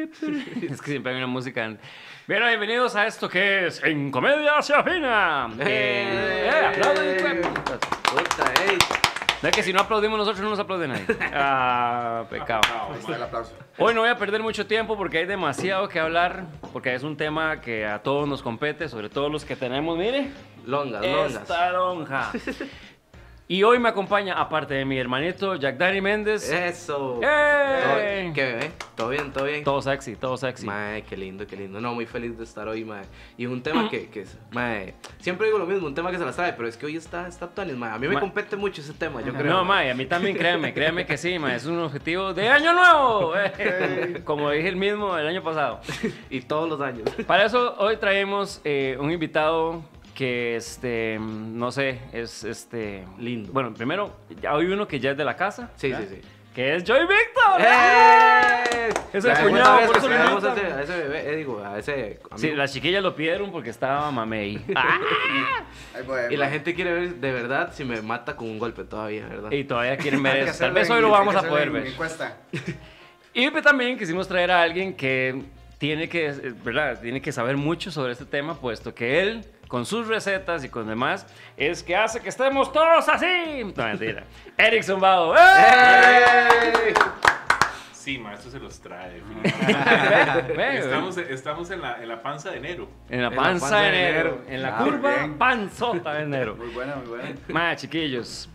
Es que siempre hay una música. Bien, bienvenidos a esto que es En Comedia Hacia Fina. Aplauden. Puta, ey. No es que si no aplaudimos nosotros no nos aplaude nadie. Pecado. Ahí está el aplauso. Hoy no voy a perder mucho tiempo porque hay demasiado que hablar, porque es un tema que a todos nos compete, sobre todo los que tenemos, mire, Longas. esta lonja. Y hoy me acompaña, aparte de mi hermanito Jack Dani Méndez. Eso. ¡Ey! ¿Qué bebé? ¿Todo bien? ¿Todo bien? Todo sexy, todo sexy. Mae, qué lindo, qué lindo. No, muy feliz de estar hoy, mae. Y un tema que es, mae, siempre digo lo mismo, un tema que se la sabe, pero es que hoy está Tonis, mae. A mí me compete mucho ese tema, yo creo. No, mae, a mí también créeme que sí, mae, es un objetivo de año nuevo, como dije el mismo el año pasado. Y todos los años. Para eso hoy traemos un invitado que, no sé, es Lindo. Bueno, primero, ya hay uno que ya es de la casa. Sí, ¿ya? sí, sí. Que es Joy Víctor. ¡Eh! Es el cuñado, por eso lo Vamos a invitan. ese bebé, digo, a ese amigo. Sí, las chiquillas lo pidieron porque estaba mamey. Ahí voy, Y la gente quiere ver de verdad si me mata con un golpe todavía, ¿verdad? Y todavía quieren Hay ver que eso. Tal hacerlo vez en- hoy lo hay vamos que a hacerlo poder en ver. encuesta. Y también quisimos traer a alguien que tiene que, ¿verdad? Tiene que saber mucho sobre este tema, puesto que él, con sus recetas y con demás, es que hace que estemos todos así. No, mentira. Eric Zumbado. ¡Eh! Sí, maestro se los trae. Ve, Estamos en la panza de enero. En la panza de enero. En la Ah, curva bien. panzota de enero. Muy buena, muy buena. Ma, chiquillos,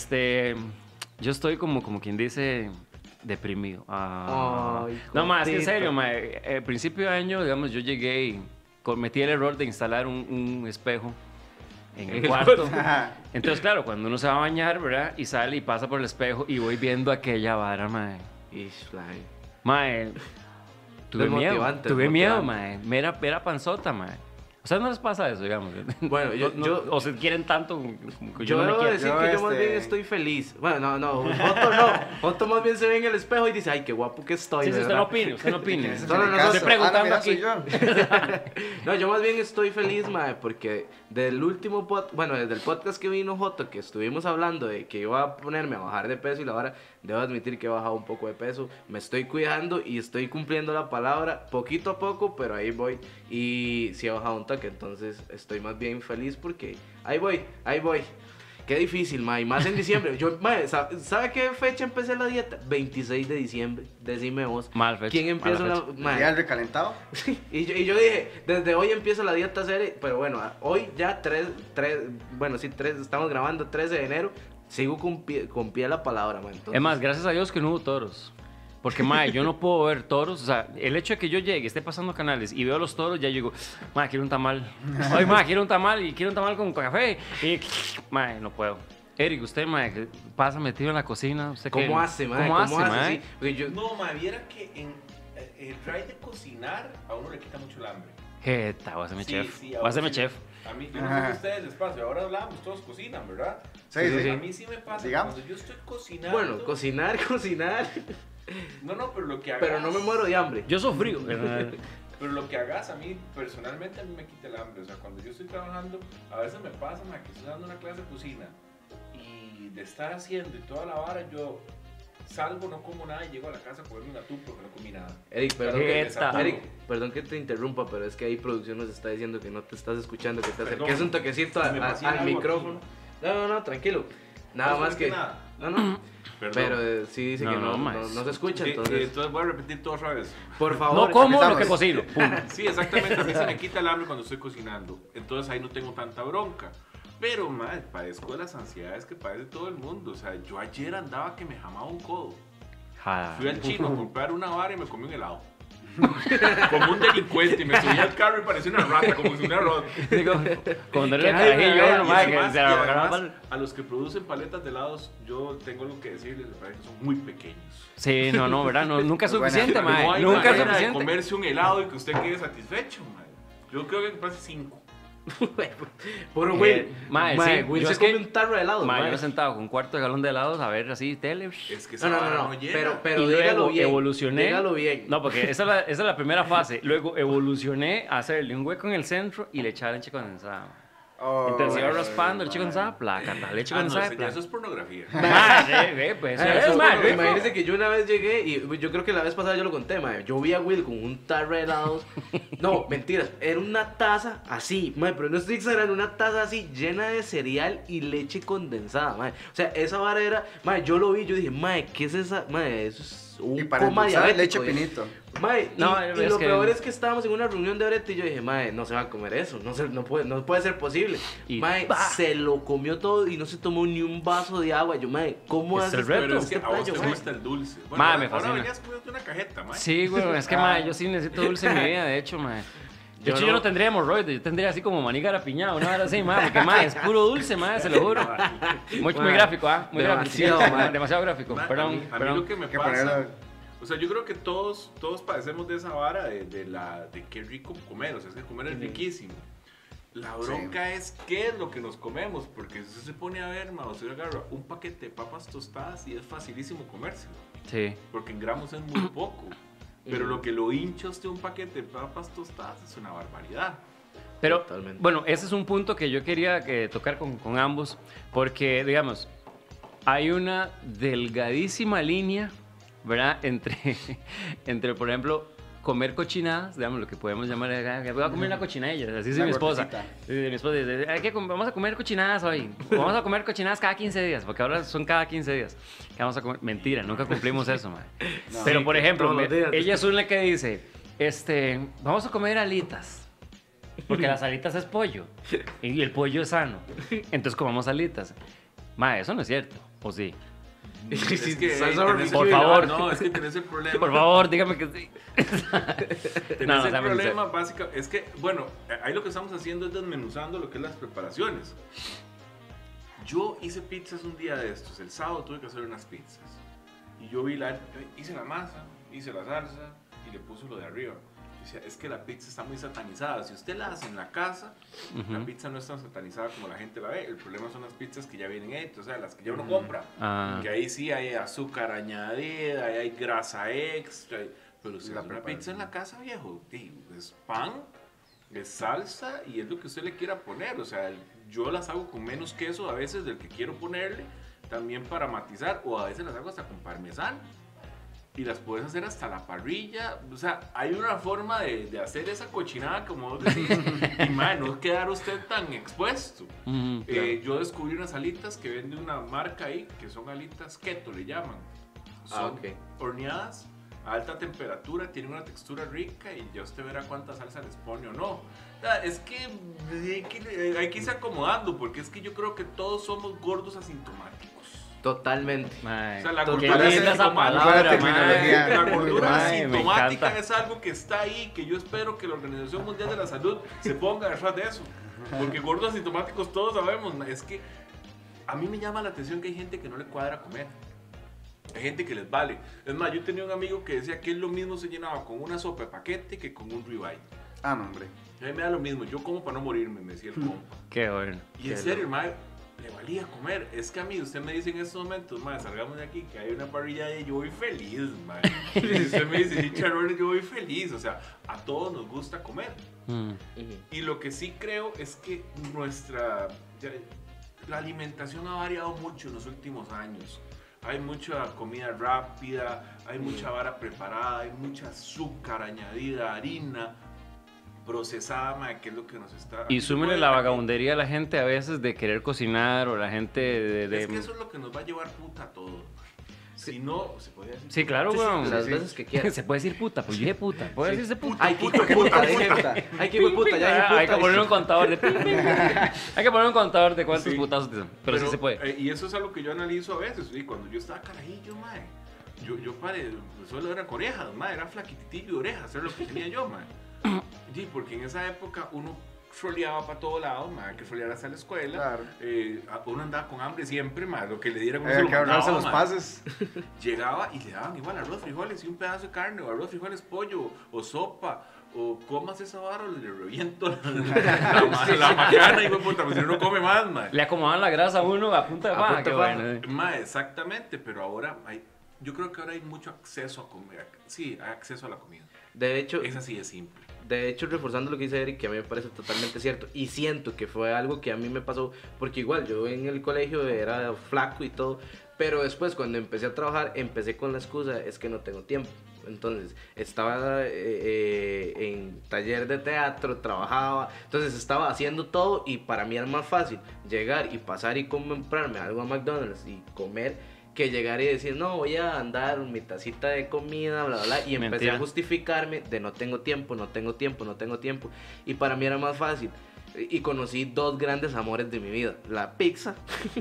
yo estoy como quien dice deprimido. Ay, No, más, en cosita. serio, ma, al principio de año, digamos, yo llegué y cometí el error de instalar un espejo en el cuarto. Entonces, claro, cuando uno se va a bañar, ¿verdad? Y sale y pasa por el espejo y voy viendo aquella vara, ma. Ish, fly. Mae, tuve miedo, Desmotivante, tuve miedo, desmotivante. mae. Era panzota, mae. O sea, no les pasa eso, digamos. Bueno, O se quieren tanto como que yo Yo no me debo quiero. decir Yo, que yo más bien estoy feliz. Bueno, no. Joto no. Joto más bien se ve en el espejo y dice, ay, qué guapo que estoy, Sí, sí, usted ¿verdad? no opine, usted no opine. Ese No, no, tiene no, caso. estoy preguntando mira, aquí. soy yo. No, yo más bien estoy feliz, mae, porque del último desde el podcast que vino Joto, que estuvimos hablando de que iba a ponerme a bajar de peso y la hora, debo admitir que he bajado un poco de peso, me estoy cuidando y estoy cumpliendo la palabra poquito a poco, pero ahí voy y sí he bajado un toque, entonces estoy más bien feliz porque ahí voy. Qué difícil, mae, y más en diciembre. Yo, mae, ¿sabe qué fecha empecé la dieta? 26 de diciembre, decime vos. Mal fecha, ¿Quién empieza mala la fecha. mae? ¿Ya el recalentado? Y yo dije, desde hoy empieza la dieta seria, pero bueno, hoy ya estamos grabando 13 de enero, sigo con pie a la palabra, man. Entonces, Es más, gracias a Dios que no hubo toros. Porque, mae, yo no puedo ver toros. O sea, el hecho de que yo llegue, esté pasando canales y veo los toros, ya yo digo, mae, quiero un tamal. Ay, mae, quiero un tamal y quiero un tamal con café. Y, mae, no puedo. Eric, usted, mae, que pasa metido en la cocina. ¿Usted qué? ¿cómo hace, man? ¿Cómo hace, mae? Sí, porque yo, No, ma, viera que en el try de cocinar a uno le quita mucho el hambre. Jeta, voy a ser mi Sí, chef. sí, Voy a ahora ser mi sí. chef. A mí, yo no sé si ustedes les pasa, ahora hablamos, todos cocinan, ¿verdad? Sí, sí, sí. A mí sí me pasa, Digamos. cuando yo estoy cocinando. bueno, cocinar. No, pero lo que hagas. Pero no me muero de hambre. Yo sufrí. Pero lo que hagas a mí, personalmente, a mí me quita el hambre. O sea, cuando yo estoy trabajando, a veces me pasa, ma, que estoy dando una clase de cocina y de estar haciendo y toda la vara, yo salgo, no como nada y llego a la casa a comerme un atún porque no comí nada. Eric, Jeta. perdón que te interrumpa, pero es que ahí producción nos está diciendo que no te estás escuchando, que te Perdón. acerques un toquecito Se me pasó al algo micrófono. aquí. No, tranquilo. Nada ¿No más que... nada? No. Perdón. Pero sí dice que No, no más. se escucha, Entonces entonces... voy a repetir todo otra vez. Por favor. No como lo empezamos. que cocino. Pum. Sí, exactamente. A mí se me quita el hambre cuando estoy cocinando. Entonces ahí no tengo tanta bronca. Pero, madre, padezco de las ansiedades que padece todo el mundo. O sea, yo ayer andaba que me jamaba un codo. Jada. Fui al chino a comprar una vara y me comí un helado. Como un delincuente. Y me subí al carro y parecía una rata, como si una rata. Digo, cuando Que el nadie me carajillo, vea, no, Y mae, que además, se la agarraron además, mal. a los que producen paletas de helados, yo tengo algo que decirles. Me parece que son muy pequeños. Sí, no, ¿verdad? No, nunca es Muy buena. suficiente, mae. No hay Nunca es manera de suficiente. comerse un helado y que usted quede satisfecho, madre. Yo creo que pase 5. Puro Will. Mae, Mae, sí, Will yo se es que- come un tarro de helado, Mae, mae. yo he sentado con un cuarto de galón de helados a ver así tele. Es que No, esa vara no. llena. Pero Y dígalo luego bien. evolucioné. Dígalo bien. No, porque esa es la primera fase. Luego evolucioné a hacerle un hueco en el centro y le echar leche condensada. Entonces iba bueno, raspando, leche condensada, plácata, leche Ah, no, condensada, señor, plácata. eso es pornografía. Pues Ah, eso es más rico. imagínense que yo una vez llegué y yo creo que la vez pasada yo lo conté, mae. Yo vi a Will con un tarro de helados. No, mentiras, era una taza así, mae, pero no estoy exagerando, una taza así llena de cereal y leche condensada, mae. O sea, esa vara era, mae, yo lo vi, yo dije, mae, ¿qué es esa? Mae, eso es un Y para coma endulzar, diabético. leche dije. pinito. Mae, No, y es lo que- peor es que estábamos en una reunión de Brete y yo dije, mae, no se va a comer eso, no puede ser posible. Y Mae, ¡pa! se lo comió todo y no se tomó ni un vaso de agua. Yo, mae, ¿cómo Es haces el reto. Pero es que este a vos playo, te mae? gusta el dulce. Bueno, Ma, ahora, me fascina. ahora venías comiendo una cajeta, ma. Sí, güey, es que, mae, yo sí necesito dulce en mi vida, de hecho, mae. De Yo hecho, yo no. no tendría hemorroides, yo tendría así como maní garapiñado, una hora así, mae, porque, mae, es puro dulce, mae, se lo juro. Muy Mae, gráfico, ¿ah? Muy demasiado, gráfico. mae. Demasiado gráfico, Ma, perdón, a mí perdón. lo que me Hay que pasa, ponerlo- o sea, yo creo que todos padecemos de esa vara de qué rico comer, o sea, es que comer es riquísimo. La bronca es qué es lo que nos comemos, porque si usted se pone a ver, ma, usted agarra un paquete de papas tostadas y es facilísimo comérselo, Sí. porque en gramos es muy poco. Pero lo que lo hincha usted un paquete de papas tostadas es una barbaridad. Pero, Totalmente. bueno, ese es un punto que yo quería tocar con ambos, porque, digamos, hay una delgadísima línea, ¿verdad? Entre, por ejemplo, comer cochinadas, digamos, lo que podemos llamar, voy a comer una cochinilla, así dice Una mi esposa. gordecita. Mi esposa dice, vamos a comer cochinadas hoy, vamos a comer cochinadas cada 15 días, porque ahora son cada 15 días. ¿Qué vamos a comer? Mentira, nunca cumplimos eso, man. No. Pero, Sí, por ejemplo, todos los días. ella es una que dice, vamos a comer alitas. Porque las alitas es pollo. Y el pollo es sano. Entonces comamos alitas. Ma, eso no es cierto. ¿O sí? Es Sí, que salsa tenés barbecue, por el- favor. No, es que tenés el problema. Por favor, dígame que sí. Tenés No, el dame un problema básico, es que, bueno, ahí lo que estamos haciendo es desmenuzando lo que es las preparaciones. Yo hice pizzas un día de estos, el sábado tuve que hacer unas pizzas. Y yo hice la masa, hice la salsa y le puse lo de arriba. Yo decía, es que la pizza está muy satanizada. Si usted la hace en la casa, la Ujú. pizza no es tan satanizada como la gente la ve. El problema son las pizzas que ya vienen hechas, o sea, las que ya uno compra. Ah. Que ahí sí hay azúcar añadida, ahí hay grasa extra. Pero si La hace una prepara. pizza en la casa, viejo, es pan, es salsa y es lo que usted le quiera poner. O sea, yo las hago con menos queso a veces del que quiero ponerle, también para matizar, o a veces las hago hasta con parmesano. Y las puedes hacer hasta la parrilla. O sea, hay una forma de hacer esa cochinada, como vos decís, y man, no quedar usted tan expuesto. Ujú. Yo descubrí unas alitas que vende una marca ahí, que son alitas keto, le llaman. Son ok. horneadas a alta temperatura, tienen una textura rica y ya usted verá cuánta salsa les pone o no. O sea, es que hay que irse acomodando, porque es que yo creo que todos somos gordos asintomáticos. Totalmente. Mae, O sea, la qué gordura linda esa asintomática. palabra, Buena terminología. mae. La gordura Mae, me asintomática encanta. es algo que está ahí, que yo espero que la Organización Mundial de la Salud se ponga detrás de eso. Porque gordos asintomáticos todos sabemos, es que a mí me llama la atención que hay gente que no le cuadra comer. Hay gente que les vale. Es más, yo tenía un amigo que decía que él lo mismo se llenaba con una sopa de paquete que con un ribeye. Ah, no, hombre. A mí me da lo mismo, yo como para no morirme, me decía el compa. Qué bueno. Y en serio, mae, le valía comer. Es que a mí, usted me dice en estos momentos, mae, salgamos de aquí, que hay una parrilla y yo voy feliz, mae. Y usted me dice chicharrones, yo voy feliz. O sea, a todos nos gusta comer. Mm. Y lo que sí creo es que la alimentación ha variado mucho en los últimos años. Hay mucha comida rápida, hay mucha vara preparada, hay mucha azúcar añadida, harina procesada, mae, que es lo que nos está... Y súmele la vagabundería a la gente a veces de querer cocinar o la gente de... Es que eso es lo que nos va a llevar puta a todos. Si no, se podría decir. Sí, claro, Sí, sí, weón. las veces que quieras. Se puede decir puta, pues yo dije puta. ¿Puede decirse puta? Ay, qué puta, dije puta. Ay, qué puta, ya dije puta. Hay que poner un contador de... Hay que poner un contador de cuántos Sí. putazos dicen. Pero sí se puede. Y eso es algo que yo analizo a veces. Y cuando yo estaba carajillo, mae, yo paré, solo era con orejas, mae, era flaquititillo de orejas, era lo que tenía yo, mae. Sí, porque en esa época uno troleaba para todos lados, mae, que trolear hasta la escuela. Claro. Uno andaba con hambre siempre, mae, lo que le dieran uno se Hay lo que ahorrarse mandaba, los mae. pases. Llegaba y le daban igual arroz, frijoles y un pedazo de carne, o arroz, frijoles, pollo, o sopa, o comas esa vara, o le reviento la macana y güey, puta, pues si uno come más, mae. Le acomodan la grasa a uno a punta de A paja. punta Qué de paja. bueno. Mae, exactamente, pero ahora yo creo que ahora hay mucho acceso a comer, sí, hay acceso a la comida. De hecho, Esa sí es simple. de hecho, reforzando lo que dice Eric, que a mí me parece totalmente cierto, y siento que fue algo que a mí me pasó, porque igual yo en el colegio era flaco y todo, pero después cuando empecé a trabajar, empecé con la excusa, es que no tengo tiempo. Entonces, estaba en taller de teatro, trabajaba, entonces estaba haciendo todo y para mí era más fácil llegar y pasar y comprarme algo a McDonald's y comer que llegar y decir, no, voy a andar mi tacita de comida, bla, bla, bla, y empecé Mentira. a justificarme de no tengo tiempo, no tengo tiempo, no tengo tiempo, y para mí era más fácil. Y conocí dos grandes amores de mi vida, la pizza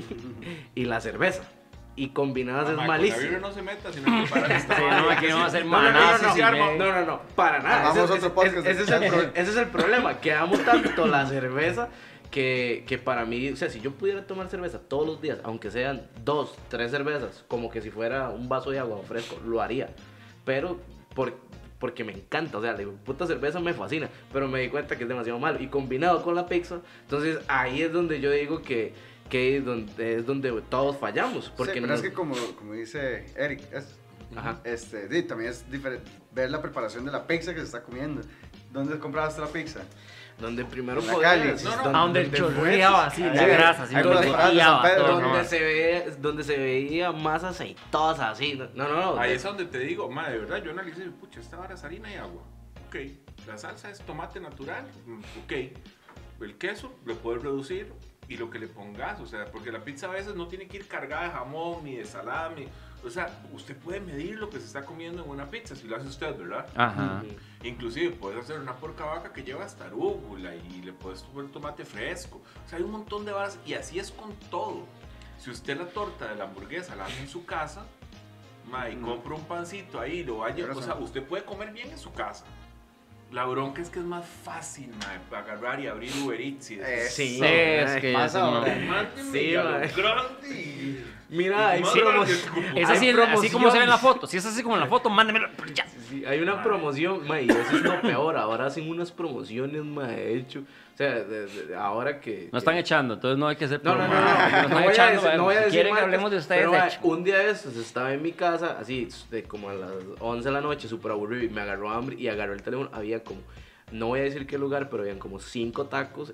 y la cerveza. Y combinadas es Con la malísimo. vibra no se meta, sino que para esta Sí, vara. no, aquí no va a ser No, no, manazos no, y no, medio. no, para nada. Hagamos otro podcast. Ese es el problema, que amo tanto la cerveza que para mí, o sea, si yo pudiera tomar cerveza todos los días, aunque sean 2, 3 cervezas, como que si fuera un vaso de agua fresco, lo haría. Pero porque me encanta, o sea, la puta cerveza me fascina, pero me di cuenta que es demasiado malo. Y combinado con la pizza, entonces ahí es donde yo digo que es donde todos fallamos. Porque Sí, pero no- es que como dice Eric, Ajá. sí, también es diferente ver la preparación de la pizza que se está comiendo. ¿Dónde compraste la pizza? Donde primero En la podías, Cali. No, no. A donde donde chorreaba así, la Sí, grasa, así, ahí donde por las paradas de chorreaba San Pedro, todo, donde no. donde se veía más aceitosa, así. No. Ahí es donde te digo, ma, de verdad, yo analicé, pucha, esta vara es harina y agua. Ok. La salsa es tomate natural. Ok. El queso lo puedes reducir y lo que le pongas, o sea, porque la pizza a veces no tiene que ir cargada de jamón ni de salami. O sea, usted puede medir lo que se está comiendo en una pizza si lo hace usted, ¿verdad? Ajá. Inclusive puedes hacer una porca vaca que lleva hasta arúgula y le puedes poner tomate fresco. O sea, hay un montón de varas y así es con todo. Si usted la torta de la hamburguesa la hace en su casa, ma, y compra un pancito ahí, lo vaya, Pero o sea, usted puede comer bien en su casa. La bronca es que es más fácil, ma, agarrar y abrir Uber Eats y decir, Sí, Sí, es que pasa eso no. ahora. "Mándenme Sí, a lo ma. grande y-". Mira, hay Madre, promo- que es como- Es Hay así, así promoción. como se ve en la foto. Si es así como en la foto, mándemelo. Ya. Sí, hay una promoción, ma, y eso es lo peor. Ahora hacen unas promociones, ma, de hecho. O sea, ahora que. No están echando, entonces no hay que hacer No, no, no, promo. no, Nos están no voy a echando, decir, no voy a si decir quieren que marcas, hablemos de ustedes, pero, ma, echen. un día de estos estaba en mi casa, así, de como a las 11 de la noche, súper aburrido, y me agarró hambre y agarró el teléfono. Había como, no voy a decir qué lugar, pero habían como 5 tacos,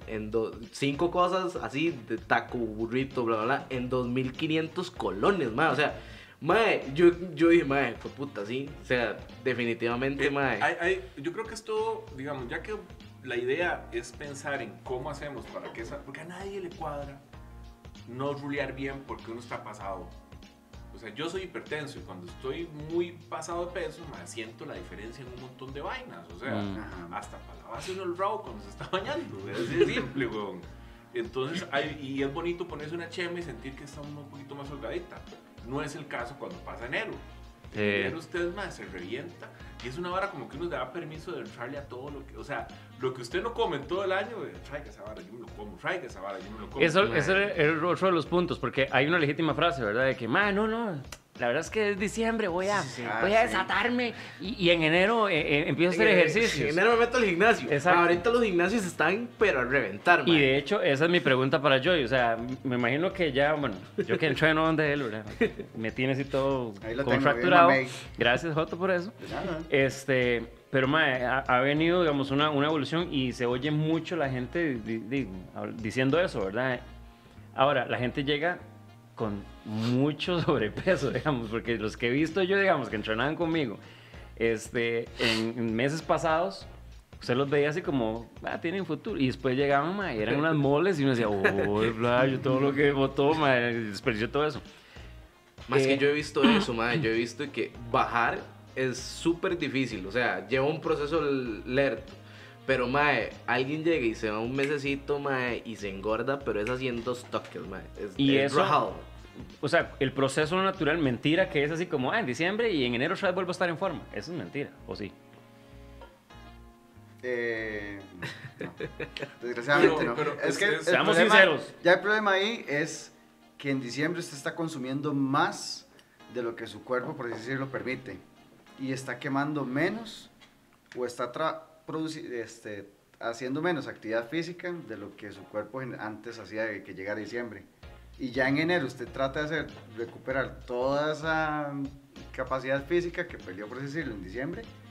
5 cosas así, de taco, burrito, bla, bla, bla, en 2.500 colones, ma. O sea, mae, yo dije, mae, fue puta, sí. O sea, definitivamente, mae. Yo creo que es todo, digamos, ya que la idea es pensar en cómo hacemos para que esa, porque a nadie le cuadra no rulear bien porque uno está pasado. O sea, yo soy hipertenso y cuando estoy muy pasado de peso, me siento la diferencia en un montón de vainas. O sea, Ajá. hasta para lavarse uno el rabo cuando se está bañando. Es así de simple, weón. Entonces, y es bonito ponerse una chema y sentir que está uno un poquito más holgadita. No es el caso cuando pasa enero. En enero usted más se revienta y es una vara como que uno le da permiso de entrarle a todo lo que, o sea, lo que usted no come en todo el año, traiga esa vara, yo me lo como, traiga esa vara, yo me lo como. Eso es otro de los puntos, porque hay una legítima frase, ¿verdad? De que, no, la verdad es que es diciembre, voy a sí. desatarme y en enero empiezo a hacer ejercicios. En enero me meto al gimnasio. Exacto. Ahorita los gimnasios están, pero a reventar, mae. Y de hecho, esa es mi pregunta para Joy. O sea, me imagino que ya, bueno, yo que entreno donde él, ¿verdad? Me tiene así todo Ahí lo tengo, contracturado. bien mamey. Gracias, Joto, por eso. De nada. Pero mae, ha venido, digamos, una evolución y se oye mucho la gente diciendo eso, ¿verdad? Ahora, la gente llega con mucho sobrepeso, digamos, porque los que he visto yo, digamos, que entrenaban conmigo, en meses pasados, usted los veía así como, tienen futuro, y después llegaban, ma, y eran unas moles, y uno decía, bla, yo todo lo que botó, ma, desperdició todo eso. Más que yo he visto eso, mae. Yo he visto que bajar es súper difícil. O sea, lleva un proceso lerto. Pero, mae, alguien llega y se va un mesecito, mae, y se engorda, pero es así en 2 toques, mae. Y es eso- rajado. O sea, el proceso natural, mentira, que es así como, en diciembre y en enero otra vez vuelvo a estar en forma. Eso es mentira, ¿o sí? No. Desgraciadamente no. Pero es que el seamos problema- sinceros. Ya el problema ahí es que en diciembre usted está consumiendo más de lo que su cuerpo, por así decirlo, permite. Y está quemando menos o está haciendo menos actividad física de lo que su cuerpo antes hacía de que llegara diciembre. Y ya en enero usted trata de recuperar toda esa capacidad física que perdió, por así decirlo, en diciembre.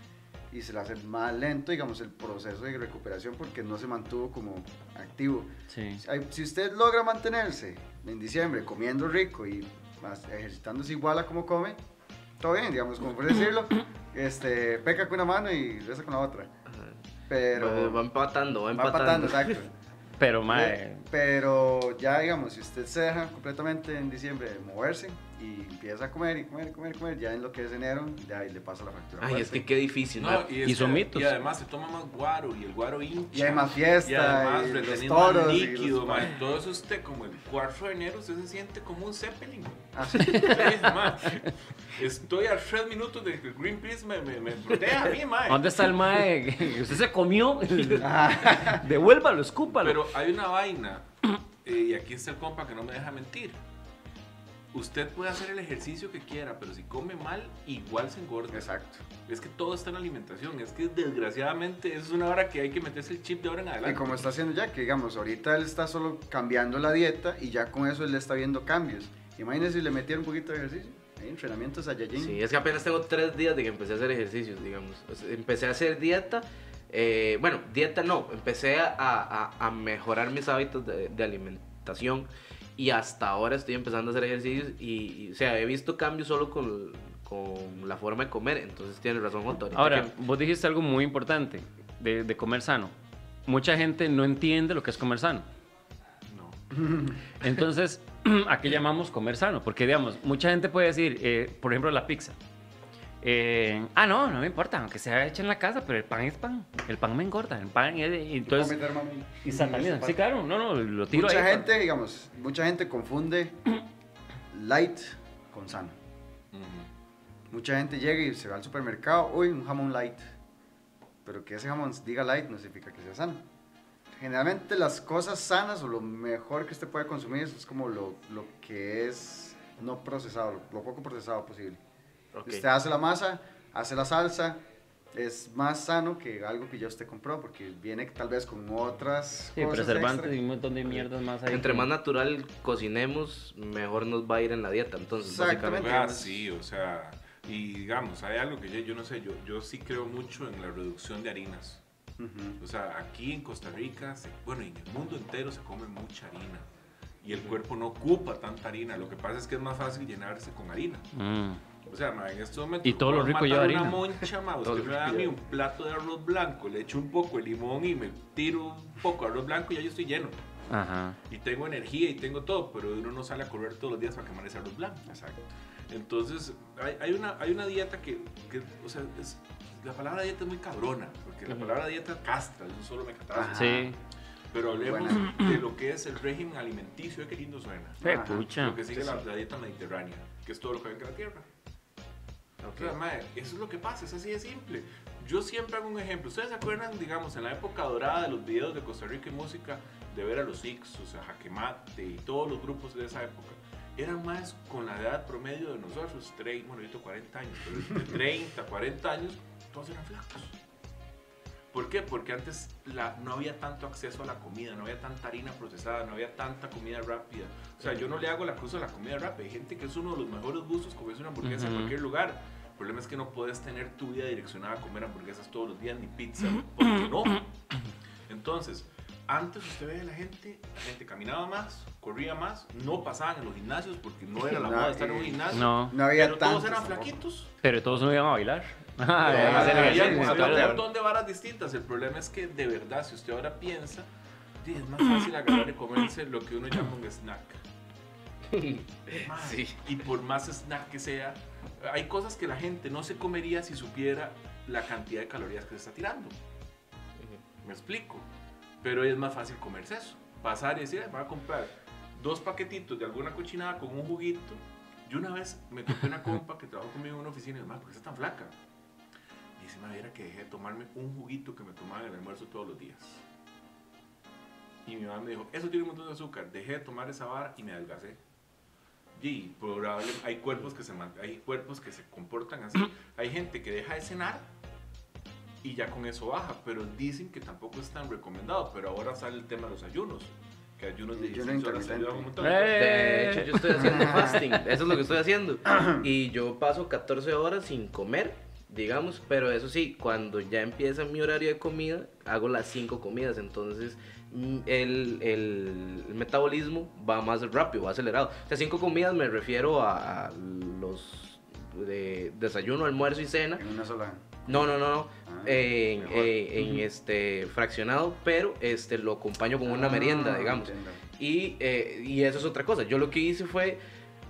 y se le hace más lento, digamos, el proceso de recuperación porque no se mantuvo como activo. Sí. Si usted logra mantenerse en diciembre comiendo rico y ejercitándose igual a como come, todo bien, digamos, como por decirlo, peca con una mano y reza con la otra. Pero Va empatando, va empatando, exacto. Pero, mae, Pero ya, digamos, si usted se deja completamente en diciembre de moverse y empieza a comer y comer, ya en lo que es enero, ya ahí le pasa la factura. Ay, es que qué difícil, No, ¿no? Y son mitos. Y además se toma más guaro y el guaro hincha. Y hay más fiesta, Y además y los retenís toros, más y líquido, los- mae. Todo eso usted, como el 4 de enero, usted se siente como un Zeppelin. Ah, sí. Sí, mae. Estoy a 3 minutos de que Greenpeace me proteja a mí, mae. ¿dónde está el mae que usted se comió? Devuélvalo, escúpalo. Pero hay una vaina, y aquí está el compa que no me deja mentir. Usted puede hacer el ejercicio que quiera, pero si come mal, igual se engorda. Exacto. Es que todo está en la alimentación. Es que desgraciadamente es una hora que hay que meterse el chip de ahora en Y adelante. como está haciendo ya, que digamos, ahorita él está solo cambiando la dieta y ya con eso él está viendo cambios. Imagínese si le metiera un poquito de ejercicio. Hay entrenamientos a Yajin. Sí, es que apenas tengo 3 días de que empecé a hacer ejercicios, digamos. O sea, empecé a hacer dieta. Bueno, dieta no. Empecé a mejorar mis hábitos de alimentación. Y hasta ahora estoy empezando a hacer ejercicios. O sea, he visto cambios solo con la forma de comer. Entonces tienes razón, Joto. Ahorita Ahora, que- vos dijiste algo muy importante de comer sano. Mucha gente no entiende lo que es comer sano. No. Entonces, ¿a qué llamamos comer sano? Porque, digamos, mucha gente puede decir, por ejemplo, la pizza. No me importa, aunque sea hecha en la casa, pero el pan es pan. El pan me engorda. El pan es... y entonces, y sataniza. Sí, claro, no, lo tiro Mucha ahí. gente, digamos, mucha gente confunde light con sano. Ujú. Mucha gente llega y se va al supermercado, uy, un jamón light. Pero que ese jamón diga light no significa que sea sano. Generalmente las cosas sanas o lo mejor que usted puede consumir es como lo que es no procesado, lo poco procesado posible. Ok. Usted hace la masa, hace la salsa, es más sano que algo que ya usted compró porque viene tal vez con otras Sí, cosas preservantes extra. y un montón de mierdas más ahí. Entre más natural cocinemos, mejor nos va a ir en la dieta. Entonces, Exactamente. básicamente. Sí, o sea, y digamos, hay algo que yo no sé, yo sí creo mucho en la reducción de harinas. Ujú. O sea, aquí en Costa Rica, bueno, y en el mundo entero se come mucha harina. Y el cuerpo no ocupa tanta harina. Lo que pasa es que es más fácil llenarse con harina. Mm. O sea, ma, en estos momentos... Y todo lo puedo rico matar lleva una harina. moncha, ma, Todo usted lo me da a rico mí lleva. un plato de arroz blanco, le echo un poco de limón y me tiro un poco de arroz blanco y ya yo estoy lleno. Ajá. Y tengo energía y tengo todo, pero uno no sale a correr todos los días para quemar ese arroz blanco. Exacto. Entonces, hay una dieta que o sea, la palabra dieta es muy cabrona, porque la palabra dieta castra, yo solo me cataba. Ajá. Sí. Pero hablemos Buena. de lo que es el régimen alimenticio, qué lindo suena. Ajá. Pucha. Lo que sigue Sí, la dieta mediterránea, que es todo lo que venga de la tierra. Ok. O sea, mae, eso es lo que pasa, es así de simple. Yo siempre hago un ejemplo. ¿Ustedes se acuerdan, digamos, en la época dorada de los videos de Costa Rica y música, de ver a los Six, o sea, Jaque Mate y todos los grupos de esa época? Eran más con la edad promedio de nosotros, bueno, yo tengo 40 años, pero de 30, 40 años, todos eran flacos. ¿Por qué? Porque antes no había tanto acceso a la comida, no había tanta harina procesada, no había tanta comida rápida. O sea, yo no le hago la cruz a la comida rápida. Hay gente que es uno de los mejores gustos comerse una hamburguesa en Ujú. cualquier lugar. El problema es que no puedes tener tu vida direccionada a comer hamburguesas todos los días, ni pizza, porque no. Entonces, antes usted veía a la gente caminaba más, corría más, no pasaban en los gimnasios porque no era la No, moda estar en un gimnasio. No, No había pero todos tantos eran tampoco. flaquitos. pero todos no iban a bailar. Había Había un montón de varas distintas. El problema es que, de verdad, si usted ahora piensa, sí, es más fácil agarrar y comerse lo que uno llama un snack. Mae, Sí. Y por más snack que sea, hay cosas que la gente no se comería si supiera la cantidad de calorías que se está tirando. Me explico. Pero es más fácil comerse eso. Pasar y decir, "Ay, voy a comprar 2 paquetitos de alguna cochinada con un juguito". Yo una vez me topé una compa que trabajó conmigo en una oficina y demás, ¿por qué está tan flaca? Y dice, madre, era que dejé de tomarme un juguito que me tomaba en el almuerzo todos los días. Y mi mamá me dijo, eso tiene un montón de azúcar, dejé de tomar esa vara y me adelgacé. Y probablemente hay cuerpos que se comportan así. Hay gente que deja de cenar y ya con eso baja, pero dicen que tampoco es tan recomendado. Pero ahora sale el tema de los ayunos, que ayunos de Ayuno 16 horas intermitente. ayudan un montón. De hecho, yo estoy haciendo fasting. Eso es lo que estoy haciendo. Y yo paso 14 horas sin comer. digamos, pero eso sí, cuando ya empieza mi horario de comida, hago las 5 comidas, entonces el metabolismo va más rápido, va acelerado. O sea, 5 comidas me refiero a los de desayuno, almuerzo y cena. En una sola. No. Ah, en fraccionado, pero lo acompaño con una merienda, digamos. Entiendo. Y eso es otra cosa. Yo lo que hice fue,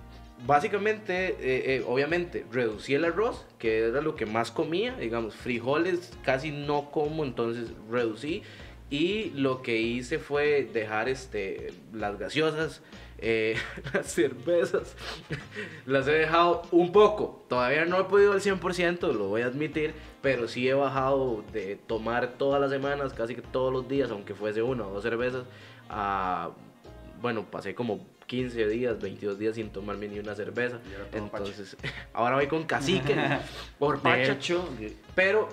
básicamente, obviamente, reducí el arroz, que era lo que más comía, digamos, frijoles casi no como, entonces reducí. Y lo que hice fue dejar las gaseosas, las cervezas, las he dejado un poco. Todavía no he podido al 100%, lo voy a admitir, pero sí he bajado de tomar todas las semanas, casi que todos los días, aunque fuese 1 o 2 cervezas, bueno, pasé como 15 días, 22 días sin tomarme ni una cerveza. Y ahora toma Entonces, ahora voy con cacique, por De pacha. hecho, Pero,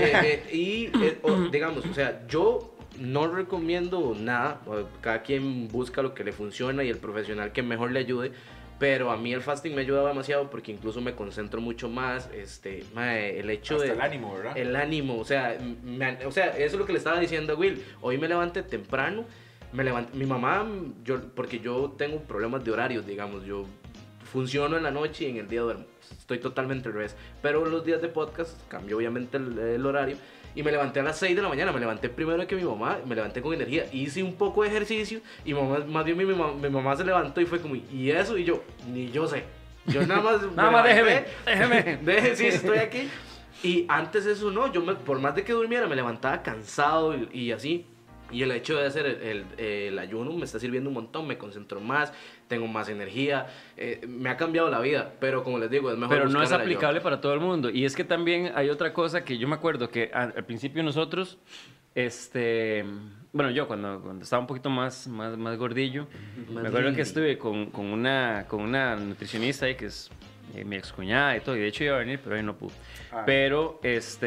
digamos, o sea, yo no recomiendo nada. Cada quien busca lo que le funciona y el profesional que mejor le ayude. Pero a mí el fasting me ayuda demasiado porque incluso me concentro mucho más. El hecho Hasta de... el ánimo, ¿verdad? El ánimo, o sea, eso es lo que le estaba diciendo a Will. Hoy me levanté temprano. Mi mamá, porque yo tengo problemas de horarios, digamos. Yo funciono en la noche y en el día duermo. Estoy totalmente al revés. Pero los días de podcast cambió obviamente el horario. Y me levanté a las 6 de la mañana. Me levanté primero que mi mamá. Me levanté con energía. Hice un poco de ejercicio. Y más bien mi mamá se levantó y fue como, ¿y eso? Y yo, ni yo sé. Yo nada más... nada más déjeme. Sí, estoy aquí. Y antes eso no. Por más de que durmiera, me levantaba cansado y así. Y el hecho de hacer el ayuno me está sirviendo un montón, me concentro más, tengo más energía, me ha cambiado la vida, pero como les digo, es mejor pero no es buscármela yo. aplicable para todo el mundo. Y es que también hay otra cosa que yo me acuerdo que al principio nosotros, bueno, yo cuando estaba un poquito más gordillo, me acuerdo que estuve con una nutricionista ahí que es mi excuñada y todo, y de hecho iba a venir, pero hoy no pudo. Pero,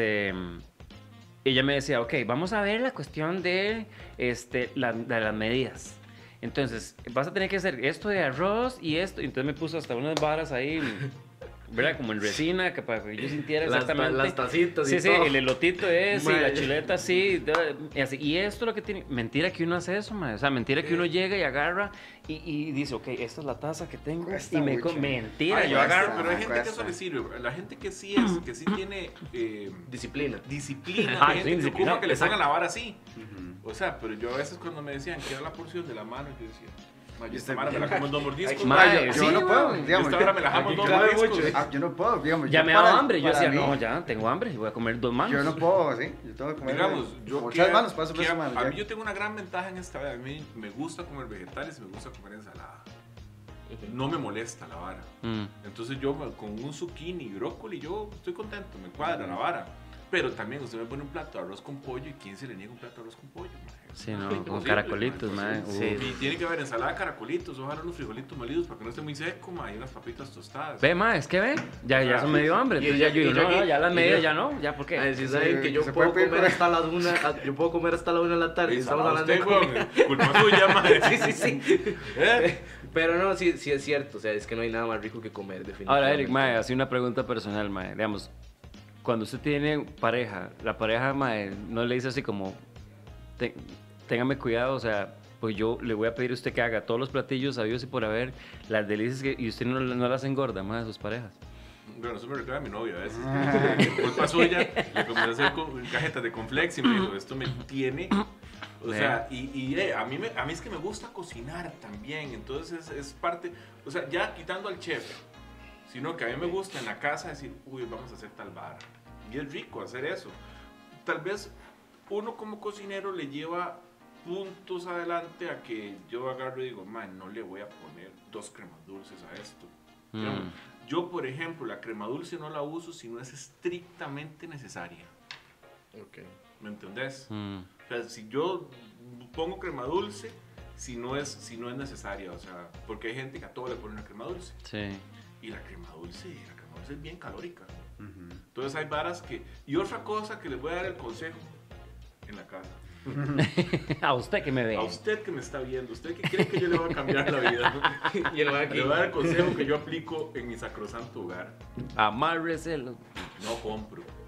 ella me decía, ok, vamos a ver la cuestión de las medidas. Entonces, vas a tener que hacer esto de arroz y esto. Y entonces me puso hasta unas varas ahí, ¿verdad? Como en resina, que para que yo sintiera exactamente. Las tacitas y sí, todo. Sí, el elotito ese, y la Madre. chuleta así, y así. Y esto es lo que tiene. Mentira que uno hace eso, madre. O sea, mentira que uno llega y agarra y dice, ok, esta es la taza que tengo. Cuesta Y me mucho. Mentira, Ay, yo agarro. pero hay gente que cuesta. eso le sirve. La gente que sí que sí tiene Disciplina. disciplina, Ah, hay gente sí, que se disciplina, ocupa que le exacto. pongan la vara así. Ujú. O sea, pero yo a veces cuando me decían que era la porción de la mano, yo decía, "Ma, yo esta Usted- vara me la como en 2 mordiscos. Mae, yo sí, no puedo, mae. digamos. Esta vara me la jamo en aquí 2 cabe mordiscos. mucho, Yo no puedo, digamos. Ya yo me daba para- hambre. Yo para decía, mí, no, ya tengo hambre. Voy a comer 2 manos. Yo no puedo, sí. Yo tengo que comer. Digamos, yo muchas que- manos, paso por que esa mano. a ya. mí yo tengo una gran ventaja en esta vida. A mí me gusta comer vegetales y me gusta comer ensalada. No me molesta la vara. Entonces yo con un zucchini y brócoli yo estoy contento, me cuadra la vara. Pero también usted me pone un plato de arroz con pollo y ¿quién se le niega un plato de arroz con pollo? Mae? Sí, no, Imposible, con caracolitos, mae, mae. imposible. Sí. Y tiene que haber ensalada de caracolitos, ojalá unos frijolitos molidos para que no esté muy seco, mae, y unas papitas tostadas. Ve, ma, es que ve, ya eso me dio hambre. Y Entonces ya yo digo, yo no, aquí- no, ya las y medias yo- ya no, ya, ¿por qué? Si saben que yo se puedo puede pedir comer por- hasta las 1, yo puedo comer hasta la 1 de la tarde. Estamos hablando de usted, comida. weón, culpa suya, mae. Sí. ¿Eh? Pero no, sí es cierto, o sea, es que no hay nada más rico que comer, definitivamente. Ahora, Eric, mae, así una pregunta personal, mae. Digamos, cuando usted tiene pareja, la pareja, mae, no le dice así como, téngame cuidado, o sea, pues yo le voy a pedir a usted que haga todos los platillos sabidos y por haber, las delicias y usted no las engorda, más a sus parejas. Bueno, eso me recuerda a mi novia a veces. Por culpa suya, le comencé a hacer cajetas de conflex y me dijo, esto me tiene... O sea, a mí es que me gusta cocinar también, entonces es parte... O sea, ya quitando al chef, sino que a mí me gusta en la casa decir, uy, vamos a hacer tal vara. Y es rico hacer eso. Tal vez uno como cocinero le lleva puntos adelante a que yo agarro y digo, man, no le voy a poner 2 cremas dulces a esto. Digamos, yo, por ejemplo, la crema dulce no la uso si no es estrictamente necesaria. Okay. ¿Me entendés? O sea, si yo pongo crema dulce, si no es necesaria, o sea, porque hay gente que a todo le pone una crema dulce. Sí. Y la crema dulce es bien calórica. Ujú. Entonces hay varas que... Y otra cosa que les voy a dar el consejo en la casa. A usted que me ve. A usted que me está viendo, usted que cree que yo le voy a cambiar la vida. Y el man aquí. Le voy a dar el consejo que yo aplico en mi sacrosanto hogar. Amárreselo. No compro.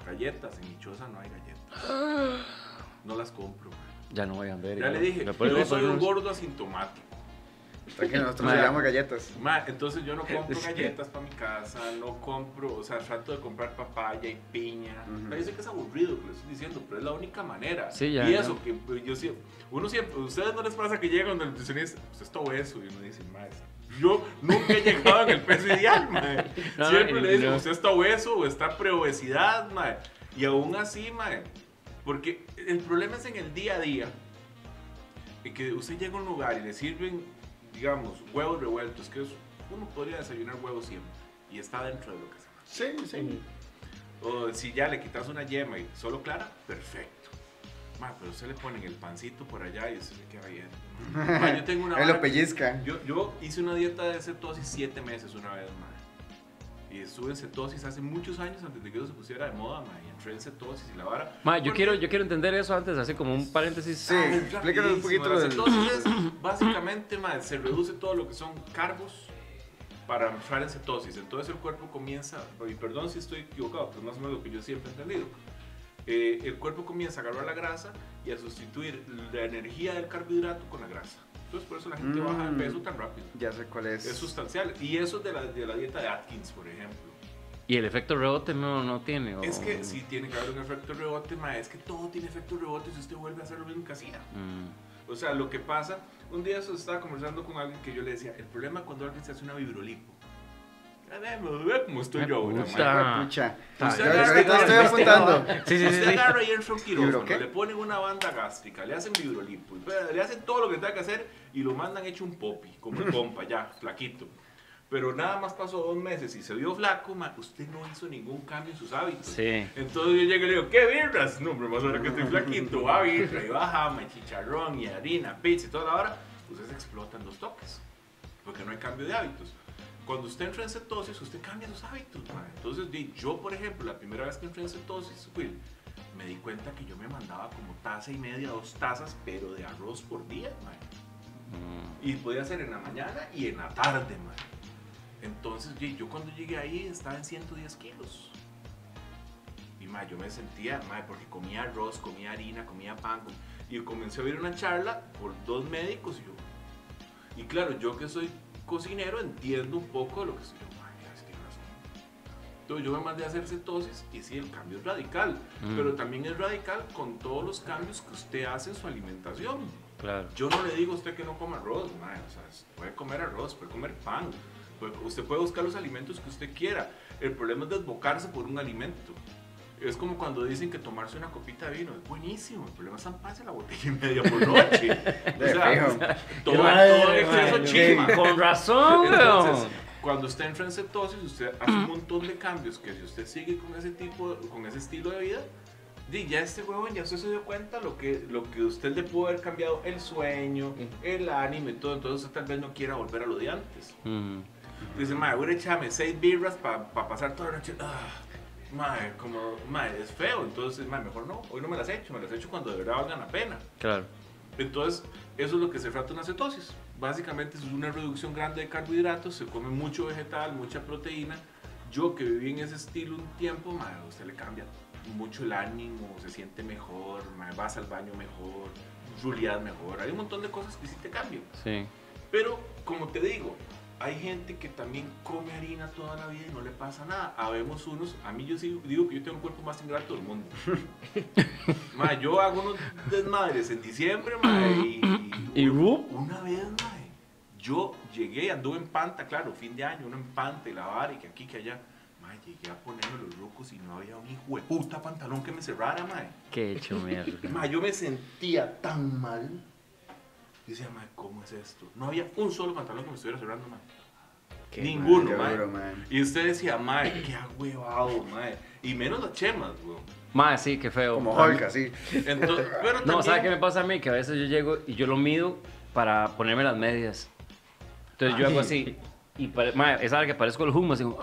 Galletas, en mi choza no hay galletas. No las compro, mae. Ya no voy a ver. Ya le dije, ¿Me puedes yo soy un poner gordo asintomático. Tranquilo, nosotros Ma. le llamamos galletas. Ma, entonces yo no compro galletas para mi casa, no compro, o sea, trato de comprar papaya y piña. Ujú. Yo sé que es aburrido lo que le estoy diciendo, pero es la única manera. Sí, ya, y ya. eso, que pues, yo siempre, uno siempre, ¿ustedes no les pasa que llegan donde el nutricionista, usted está obeso? Y uno dice, ma, yo nunca he llegado en el peso ideal, ma. No, Siempre no, le dicen, no. usted está obeso o está preobesidad, ma. Y aún así, ma, porque el problema es en el día a día, en que usted llega a un lugar y le sirven, digamos, huevos revueltos, que uno podría desayunar huevos siempre, y está dentro de lo que se hace. Sí, sí. O si ya le quitas una yema y solo clara, perfecto. Ma, pero usted le ponen el pancito por allá y se le queda bien. Ma, yo tengo una Él lo vara- pellizca. yo hice una dieta de cetosis 7 meses una vez, ma. Y estuve en cetosis hace muchos años antes de que eso se pusiera de moda, ma. Y entré en cetosis y la vara. Ma, yo Porque- quiero entender eso antes, así como un paréntesis. Sí, Ah, explícanos un poquito rapidísimo. La del... cetosis es, básicamente, ma, se reduce todo lo que son carbos para entrar en cetosis. Entonces el cuerpo comienza, y perdón si estoy equivocado, pero es más o menos lo que yo siempre he entendido. El cuerpo comienza a agarrar la grasa y a sustituir la energía del carbohidrato con la grasa. Entonces por eso la gente baja de peso tan rápido. Ya sé cuál es. Es sustancial. Y eso es de la dieta de Atkins, por ejemplo. Y el efecto rebote no tiene. Es que sí tiene que haber un efecto rebote, ma, es que todo tiene efecto rebote si usted vuelve a hacer lo mismo que hacía. O sea, lo que pasa, un día eso estaba conversando con alguien que yo le decía, el problema cuando alguien se hace una vibrolipo. Me ve como estoy yo ahora, Puta. ma. Pucha. Usted Yo agarra- ahorita estoy apuntando. Sí, sí, Usted sí. agarra y entra a un quirófano, ¿Vibro qué? le ponen una banda gástrica, le hacen vibrolipo, le hacen todo lo que tenga que hacer y lo mandan hecho un popi, como el compa, ya, flaquito. Pero nada más pasó 2 meses y se vio flaco, ma, usted no hizo ningún cambio en sus hábitos. Sí. Entonces yo llego y le digo, ¿qué birras? No, pero más ahora que estoy flaquito, va birra, y va jama, y chicharrón, y harina, pizza y toda la hora, usted se explota en 2 toques, porque no hay cambio de hábitos. Cuando usted entra en cetosis, usted cambia sus hábitos, ma. Entonces yo, por ejemplo, la primera vez que entré en cetosis, Will, me di cuenta que yo me mandaba como 1,5 taza, 2 tazas, pero de arroz por día, ma. Y podía hacer en la mañana y en la tarde, ma. Entonces, yo cuando llegué ahí estaba en 110 kilos. Y ma, yo me sentía, ma, porque comía arroz, comía harina, comía pan. Y comencé a oír una charla por 2 médicos y claro, yo que soy cocinero entiendo un poco de lo que estoy yo. Ma, mira, sí tiene razón. Entonces yo me mandé a hacer cetosis y sí, el cambio es radical. Pero también es radical con todos los cambios que usted hace en su alimentación. Claro. Yo no le digo a usted que no coma arroz, ma, o sea, puede comer arroz, puede comer pan. Usted puede buscar los alimentos que usted quiera. El problema es desbocarse por un alimento. Es como cuando dicen que tomarse una copita de vino es buenísimo. El problema es zamparse la botella y media por noche. O sea, todo exceso chima. Con razón, Entonces, weón. cuando usted entra en cetosis, usted hace un montón de cambios que si usted sigue con ese estilo de vida, ya este huevón ya usted se dio cuenta lo que usted le pudo haber cambiado el sueño, el ánimo y todo. Entonces usted tal vez no quiera volver a lo de antes. Dice, madre, voy a echarme 6 birras para pasar toda la noche. Madre, es feo. Entonces, madre, mejor no. Hoy no me las echo cuando de verdad valgan la pena. Claro. Entonces, eso es lo que se trata una cetosis. Básicamente es una reducción grande de carbohidratos, se come mucho vegetal, mucha proteína. Yo que viví en ese estilo un tiempo, madre, a usted le cambia mucho el ánimo, se siente mejor, madre, vas al baño mejor, ruleas mejor. Hay un montón de cosas que sí te cambian. Sí. Pero, como te digo, hay gente que también come harina toda la vida y no le pasa nada. Habemos unos, a mí yo sí digo que yo tengo el cuerpo más ingrato del mundo. Ma, yo hago unos desmadres en diciembre, ma, ¿Y una vez, ma, yo llegué, anduve en Panta, claro, fin de año, uno en Panta y la vara y que aquí, que allá. Ma, llegué a ponerme los rucos y no había un hijo de puta pantalón que me cerrara, ma. Qué hecho mierda. Ma, yo me sentía tan mal. Dice, ma, ¿cómo es esto? No había un solo pantalón que me estuviera cerrando, ma. Ninguno, Qué ma. duro, man. Y usted decía, ma, qué agüevado, ma. Y menos las chemas, weón. Ma, sí, qué feo. Como A mí- Hulk, así. Entonces, pero No, también, ¿sabe qué me pasa a mí? Que a veces yo llego y yo lo mido para ponerme las medias. Entonces yo hago así. Y ma, es algo que parezco el humo, así como...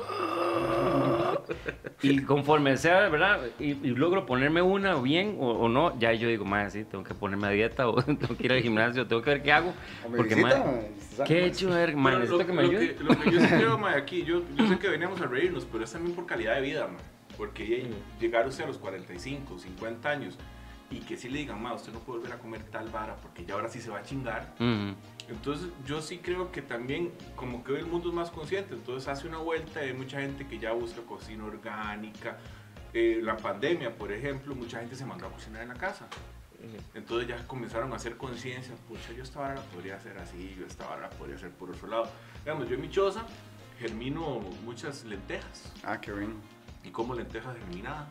Y conforme sea, ¿verdad? Y logro ponerme una bien o no, ya yo digo, ma, sí, tengo que ponerme a dieta o tengo que ir al gimnasio, tengo que ver qué hago. Porque, ma, ¿qué he hecho? A ver, ma, pero necesito que me ayude. lo que yo sí creo, ma, aquí, yo sé que veníamos a reírnos, pero es también por calidad de vida, ma. Porque llegar usted a los 45, 50 años y que sí le digan, ma, usted no puede volver a comer tal vara porque ya ahora sí se va a chingar. Entonces yo sí creo que también como que hoy el mundo es más consciente, entonces hace una vuelta y hay mucha gente que ya busca cocina orgánica. La pandemia, por ejemplo, mucha gente se mandó a cocinar en la casa. Entonces ya comenzaron a hacer conciencia, pucha, yo esta vara la podría hacer así, yo esta vara la podría hacer por otro lado. Digamos, yo en mi choza germino muchas lentejas. Ah, qué bien. Y como lentejas germinadas.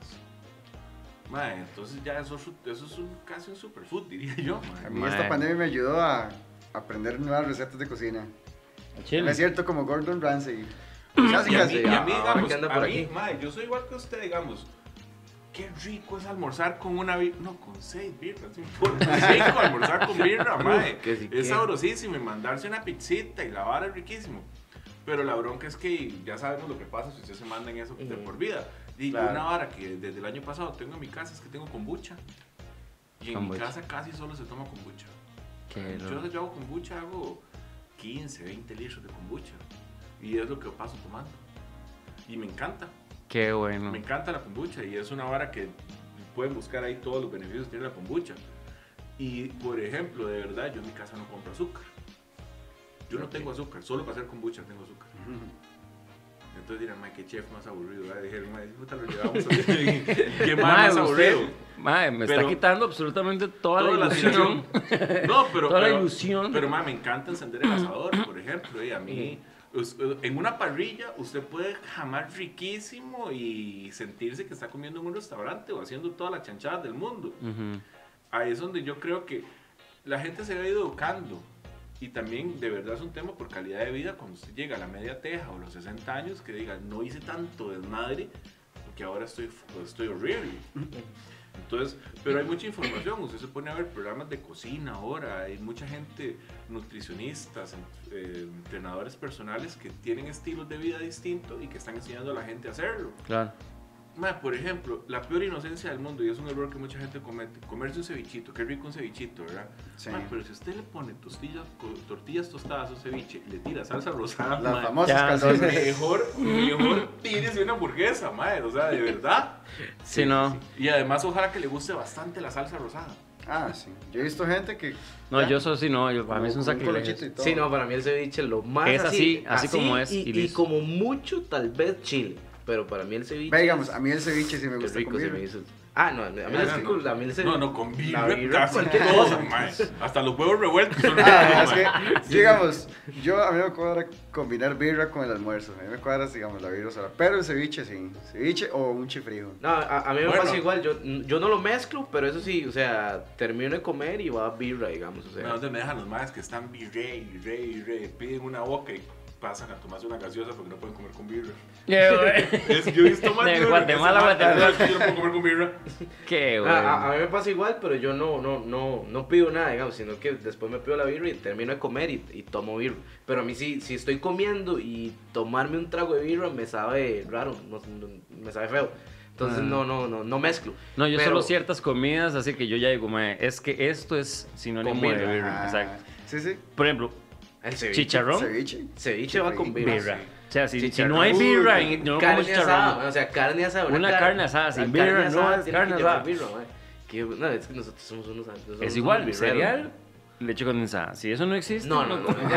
Mae, entonces ya eso es casi un superfood, diría yo. A mí Mae. esta pandemia me ayudó a aprender nuevas recetas de cocina. A Chile. No es cierto, como Gordon Ramsay. Y a Clásicas. mí, ahora digamos, que anda por a mí, aquí. mae, yo soy igual que usted, digamos. Qué rico es almorzar con una birra. No, con 6 birras, no importa. Es rico almorzar con birra, mae. Que sí Es que- sabrosísimo y mandarse una pizzita y la vara es riquísimo. Pero la bronca es que ya sabemos lo que pasa si usted se manda en eso de por vida. Y Claro. una vara que desde el año pasado tengo en mi casa es que tengo kombucha. Y en mi Kombucha. casa casi solo se toma kombucha. Qué Yo loco. hago kombucha, hago 15, 20 litros de kombucha. Y es lo que paso tomando. Y me encanta. Qué bueno. Me encanta la kombucha y es una vara que pueden buscar ahí todos los beneficios que tiene la kombucha. Y por ejemplo, de verdad, yo en mi casa no compro azúcar. Yo no tengo azúcar, solo para hacer kombucha tengo azúcar. Entonces dirán, mae, qué chef más aburrido. Dije, mae, puta, lo llevamos a qué Mae, más aburrido. mae, me está Pero- quitando absolutamente toda Toda la la ilusión. No, pero, Toda la pero- ilusión. Pero, mae, me encanta encender el asador, por ejemplo. Y a mí, en una parrilla, usted puede jamar riquísimo y sentirse que está comiendo en un restaurante o haciendo todas las chanchadas del mundo. Ujú. Ahí es donde yo creo que la gente se ha ido educando. Y también, de verdad, es un tema por calidad de vida. Cuando usted llega a la media teja o los 60 años, que diga, no hice tanto desmadre, porque ahora estoy horrible. Entonces, pero hay mucha información. Usted se pone a ver programas de cocina ahora. Hay mucha gente, nutricionistas, entrenadores personales que tienen estilos de vida distintos y que están enseñando a la gente a hacerlo. Claro. Ma, por ejemplo, la peor inocencia del mundo, y es un error que mucha gente comete, comerse un cevichito, qué rico un cevichito, ¿verdad? Sí. Ma, pero si usted le pone tortillas tostadas a un ceviche y le tira salsa rosada, Las ma, famosas Ya, calzones. mejor tírese una hamburguesa, madre, o sea, de verdad. Sí, no. Y además, ojalá que le guste bastante la salsa rosada. Ah, sí. Yo he visto gente que... No, ya, yo eso sí, no. Para mí es un con sacrilegio. colochito y todo. Sí, no, para mí el ceviche lo más Es así como es y y listo. como mucho tal vez chile, pero para mí el ceviche Ve, digamos, es- a mí el ceviche sí me qué gusta rico con se me birra. hizo. Ah, no, a mí, a mí el ceviche No, con la birra, birra, casi cualquier todo, cosa. mae. Hasta los huevos revueltos son Ah, ricos, es mae. que, digamos, a mí me cuadra combinar birra con el almuerzo. A mí me cuadra, digamos, la birra sola. Pero el ceviche sí. Ceviche o un chifrijo. No, a mí me Bueno. pasa igual, yo no lo mezclo, pero eso sí, o sea, termino de comer y va birra, digamos, o sea. No, ¿dónde me dejan los maes que están virrey? Piden una boca y pasan a tomarse una gaseosa porque no pueden comer con birra. Yo he visto más De de uno que Guatemala, se mata, Guatemala. yo no puedo comer con birra. Qué A bueno. mí me pasa igual, pero yo no pido nada, digamos, sino que después me pido la birra y termino de comer y tomo birra. Pero a mí sí, si estoy comiendo y tomarme un trago de birra me sabe raro, me sabe feo. Entonces no mezclo. No, yo Pero- solo ciertas comidas, así que yo ya digo, mae, es que esto es sinónimo Con de birra. birra. Ah, Exacto. Sí, sí. Por ejemplo, El ceviche. chicharrón, Ceviche. Ceviche va con birra. birra. O sea, si Chicharrón. no hay birra, Uy, no como Carne chicharrón. asada, o sea, carne asada. Una carne asada sin birra, no es tiene carne que llevar asada. birra, mae. No, es que nosotros somos unos somos Es unos igual, birreros, cereal, mae. leche condensada. Si eso no existe, No.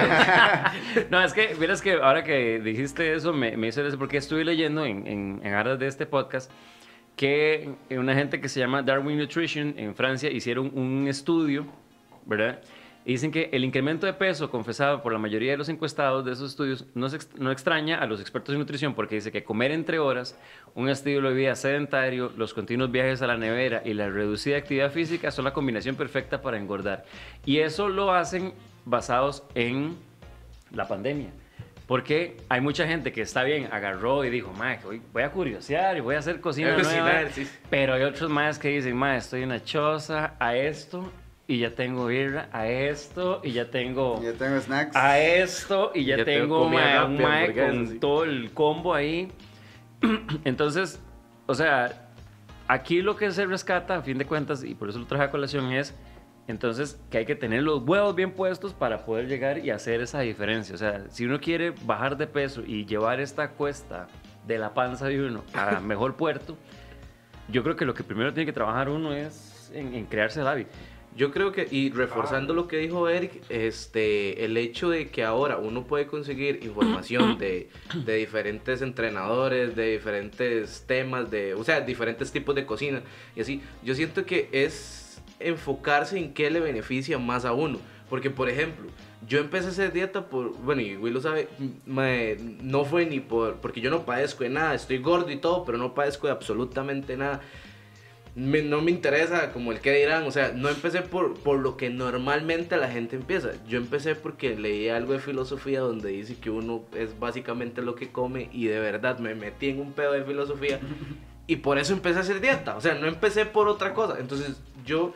No, es que, verás que ahora que dijiste eso, me hizo eso porque estuve leyendo en aras de este podcast que una gente que se llama Darwin Nutrition en Francia hicieron un estudio, ¿verdad? Y dicen que el incremento de peso confesado por la mayoría de los encuestados de esos estudios no extraña a los expertos en nutrición porque dice que comer entre horas, un estilo de vida sedentario, los continuos viajes a la nevera y la reducida actividad física son la combinación perfecta para engordar. Y eso lo hacen basados en la pandemia. Porque hay mucha gente que está bien, agarró y dijo, mae, hoy voy a curiosear y voy a hacer cocina Voy a nueva. cocinar, sí. Pero hay otros más que dicen, mae, estoy en una choza a esto y ya tengo birra, a esto y ya tengo Ya tengo snacks. a esto y ya, Ya tengo tengo comida mae, un rápida, mae hamburguesas, con sí. todo el combo ahí. Entonces, o sea, aquí lo que se rescata, a fin de cuentas, y por eso lo traje a colación, es entonces que hay que tener los huevos bien puestos para poder llegar y hacer esa diferencia. O sea, si uno quiere bajar de peso y llevar esta cuesta de la panza de uno a mejor puerto, yo creo que lo que primero tiene que trabajar uno es en crearse el hábito. Yo creo que, y reforzando lo que dijo Eric, el hecho de que ahora uno puede conseguir información de diferentes entrenadores, de diferentes temas, o sea, diferentes tipos de cocina, y así, yo siento que es enfocarse en qué le beneficia más a uno. Porque, por ejemplo, yo empecé a hacer dieta bueno, y Will lo sabe, no fue ni porque yo no padezco de nada, estoy gordo y todo, pero no padezco de absolutamente nada. No me interesa como el que dirán, o sea, no empecé por lo que normalmente la gente empieza. Yo empecé porque leí algo de filosofía donde dice que uno es básicamente lo que come, y de verdad me metí en un pedo de filosofía y por eso empecé a hacer dieta, o sea, no empecé por otra cosa. Entonces yo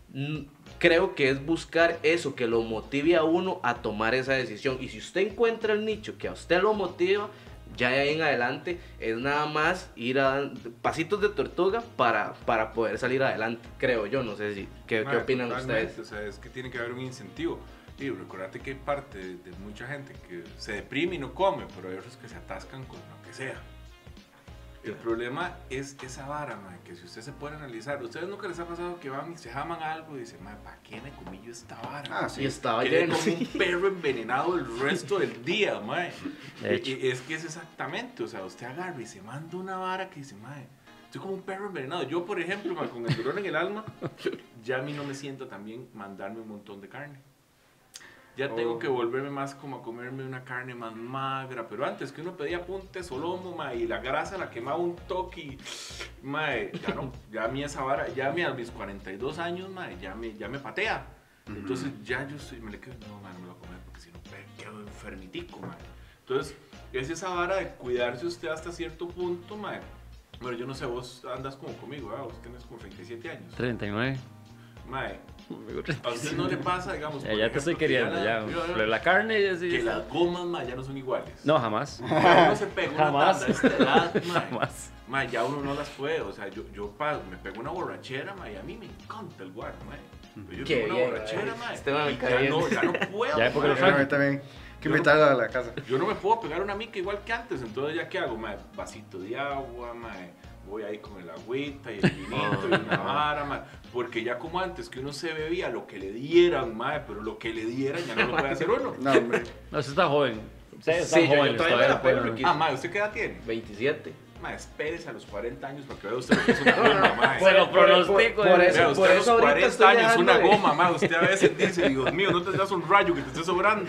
creo que es buscar eso que lo motive a uno a tomar esa decisión, y si usted encuentra el nicho que a usted lo motiva, ya de ahí en adelante es nada más ir a dar pasitos de tortuga para poder salir adelante, creo yo. No sé si ¿qué opinan ustedes? O sea, es que tiene que haber un incentivo. Y recordate que hay parte de mucha gente que se deprime y no come, pero hay otros que se atascan con lo que sea. El problema es esa vara, man, que si usted se puede analizar, ¿ustedes nunca les ha pasado que van y se jaman algo y dicen, man, ¿para qué me comí yo esta vara? Ah, sí. Y estaba Quedé lleno. como un perro envenenado el resto del día, man. De hecho. Y es que es exactamente, o sea, usted agarra y se manda una vara que dice, man, estoy como un perro envenenado. Yo, por ejemplo, man, con el dolor en el alma, ya a mí no me siento también mandarme un montón de carne. Ya tengo que volverme más como a comerme una carne más magra. Pero antes que uno pedía puntes o lomo, ma, y la grasa la quemaba un toque, y, ma, ya no, ya a mí esa vara, ya a mí a mis 42 años, ma, ya me patea. Entonces ya yo me le quedo, no, ma, no me lo voy a comer porque si no me quedo enfermitico, ma. Entonces es esa vara de cuidarse usted hasta cierto punto, ma. Bueno, yo no sé, vos andas como conmigo, ¿verdad? Vos tenés como 37 años. 39. Mae, a usted no le pasa, digamos, Ya, por ya te estoy ejemplo, que queriendo, ya. Pero la carne ya sí. que las gomas, mae, ya no son iguales. No, jamás. Ya uno se pega una Jamás. tanda a esta edad, mae. Jamás. Mae, ya uno no las puede. O sea, yo me pego una borrachera, mae, y a mí me encanta el guaro, mae. Pero yo Qué pego una bien, borrachera, mae. mae. Este mae me y cae ya bien. no puedo. Ya, porque mae. lo A mí también. Que invitarla a la casa. Yo no me puedo pegar una mica igual que antes. Entonces, ¿ya qué hago, mae? Vasito de agua, mae. Voy ahí con el agüita y el vinito y una vara, mae. Porque ya como antes, que uno se bebía lo que le dieran, mae, pero lo que le dieran ya no lo puede hacer uno. No, hombre. No, usted está joven. Ustedes están Sí, yo jóvenes todavía me la pego, pueden- Riquito. Mae, ¿usted qué edad tiene? 27. Mae, espérese a los 40 años para que vea usted lo que es una goma, mae. Se lo pronostico. por de- eso- Vea, usted a los ahorita 40 estoy años, dejando una de- goma, mae. Usted a veces dice, Dios mío, no te das un rayo que te esté sobrando,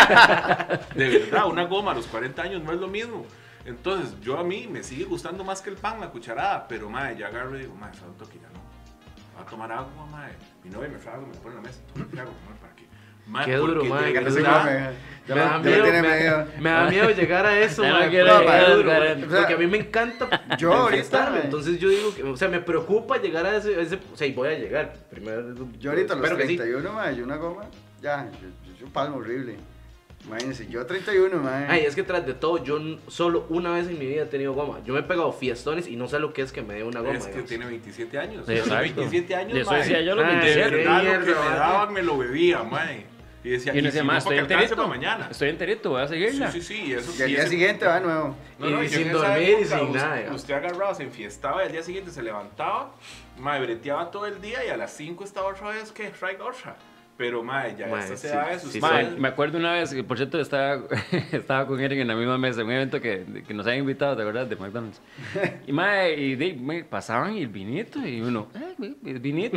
mae. De verdad, una goma a los 40 años no es lo mismo. Entonces, a mí me sigue gustando más que el pan, la cucharada, pero, mae, ya agarro y digo, mae, santo que ya no. Voy a tomar agua, mae. Mi novia me trae agua, me la pone en la mesa. Toma agua, mae, ¿para qué? Mae, Qué duro, porque mae, de qué verdad, Ya Me da me miedo, tiene me- medio. me da miedo llegar a eso, Ya no mae, quiero porque llegar, es duro, Karen. mae, porque a mí me encanta Yo ahorita, enfiestarme, mae. entonces yo digo que, o sea, me preocupa llegar a ese o sea, y voy a llegar primero. Yo ahorita a los espero que sí. 31, mae, yo una goma, ya, yo palmo horrible. Imagínense, yo 31, mae. Ay, es que tras de todo, yo solo una vez en mi vida he tenido goma. Yo me he pegado fiestones y no sé lo que es que me dé una goma. es que digamos. tiene 27 años. Sí, A los exacto. 27 años, Y eso mae, decía yo a los Ay, de 27. verdad, lo que mierda, me mae. daban me lo bebía, mae. Y decía, Y uno decía, si no, más, estoy para que alcance enterito. para mañana. Estoy enterito, voy a Sí, seguirla. sí, sí. Eso, Y al sí, día ese- siguiente va de nuevo. Y yo sin en esa dormir y época, sin nada. Usted agarraba, se enfiestaba y al día siguiente se levantaba, mae, breteaba todo el día y a las 5 estaba otra vez, ¿qué? Traiga otra. Pero, mae, ya Mae, estas sí, edades, sí, usted... Mae, me acuerdo una vez, que por cierto estaba, estaba con Eric en la misma mesa, en un evento que nos habían invitado, ¿te acuerdas? De McDonald's. Y mae, me pasaban el vinito y uno, el vinito,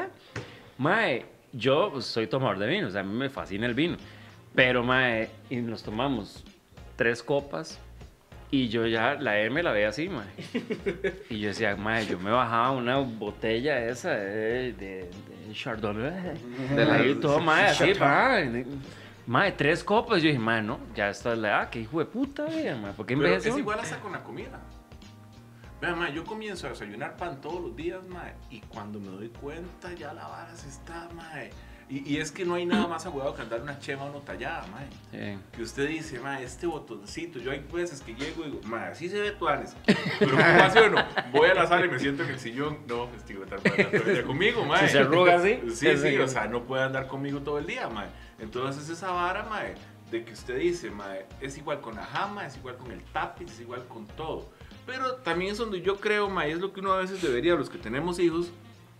mae, yo pues, soy tomador de vino, o sea, a mí me fascina el vino. Pero mae, y nos tomamos 3 copas y yo ya la M la veía así, mae. Y yo decía, mae, yo me bajaba una botella esa de Chardonnay. De la- Ahí todo, mae, así, mae, 3 copas. Yo dije, mae, no, ya esta es la edad, que hijo de puta, mae, ¿por qué Pero envejece es uno? igual hasta con la comida. Vean, mae, yo comienzo a desayunar pan todos los días, mae, y cuando me doy cuenta ya la vara se está, mae. Y es que no hay nada más agüado que andar una chema o no tallada, mae. Sí. Que usted dice, mae, este botoncito, yo hay veces que llego y digo, mae, así se ve tuanes. Pero ¿cómo hace uno? Voy a la sala y me siento en el sillón. No, pues tío, tal para todo el día conmigo, mae. Si se arruga así, Sí, sí, o sea, no puede andar conmigo todo el día, mae. Entonces esa vara, mae, de que usted dice, mae, es igual con la jama, es igual con el tapiz, es igual con todo. Pero también es donde yo creo, mae, es lo que uno a veces debería, los que tenemos hijos,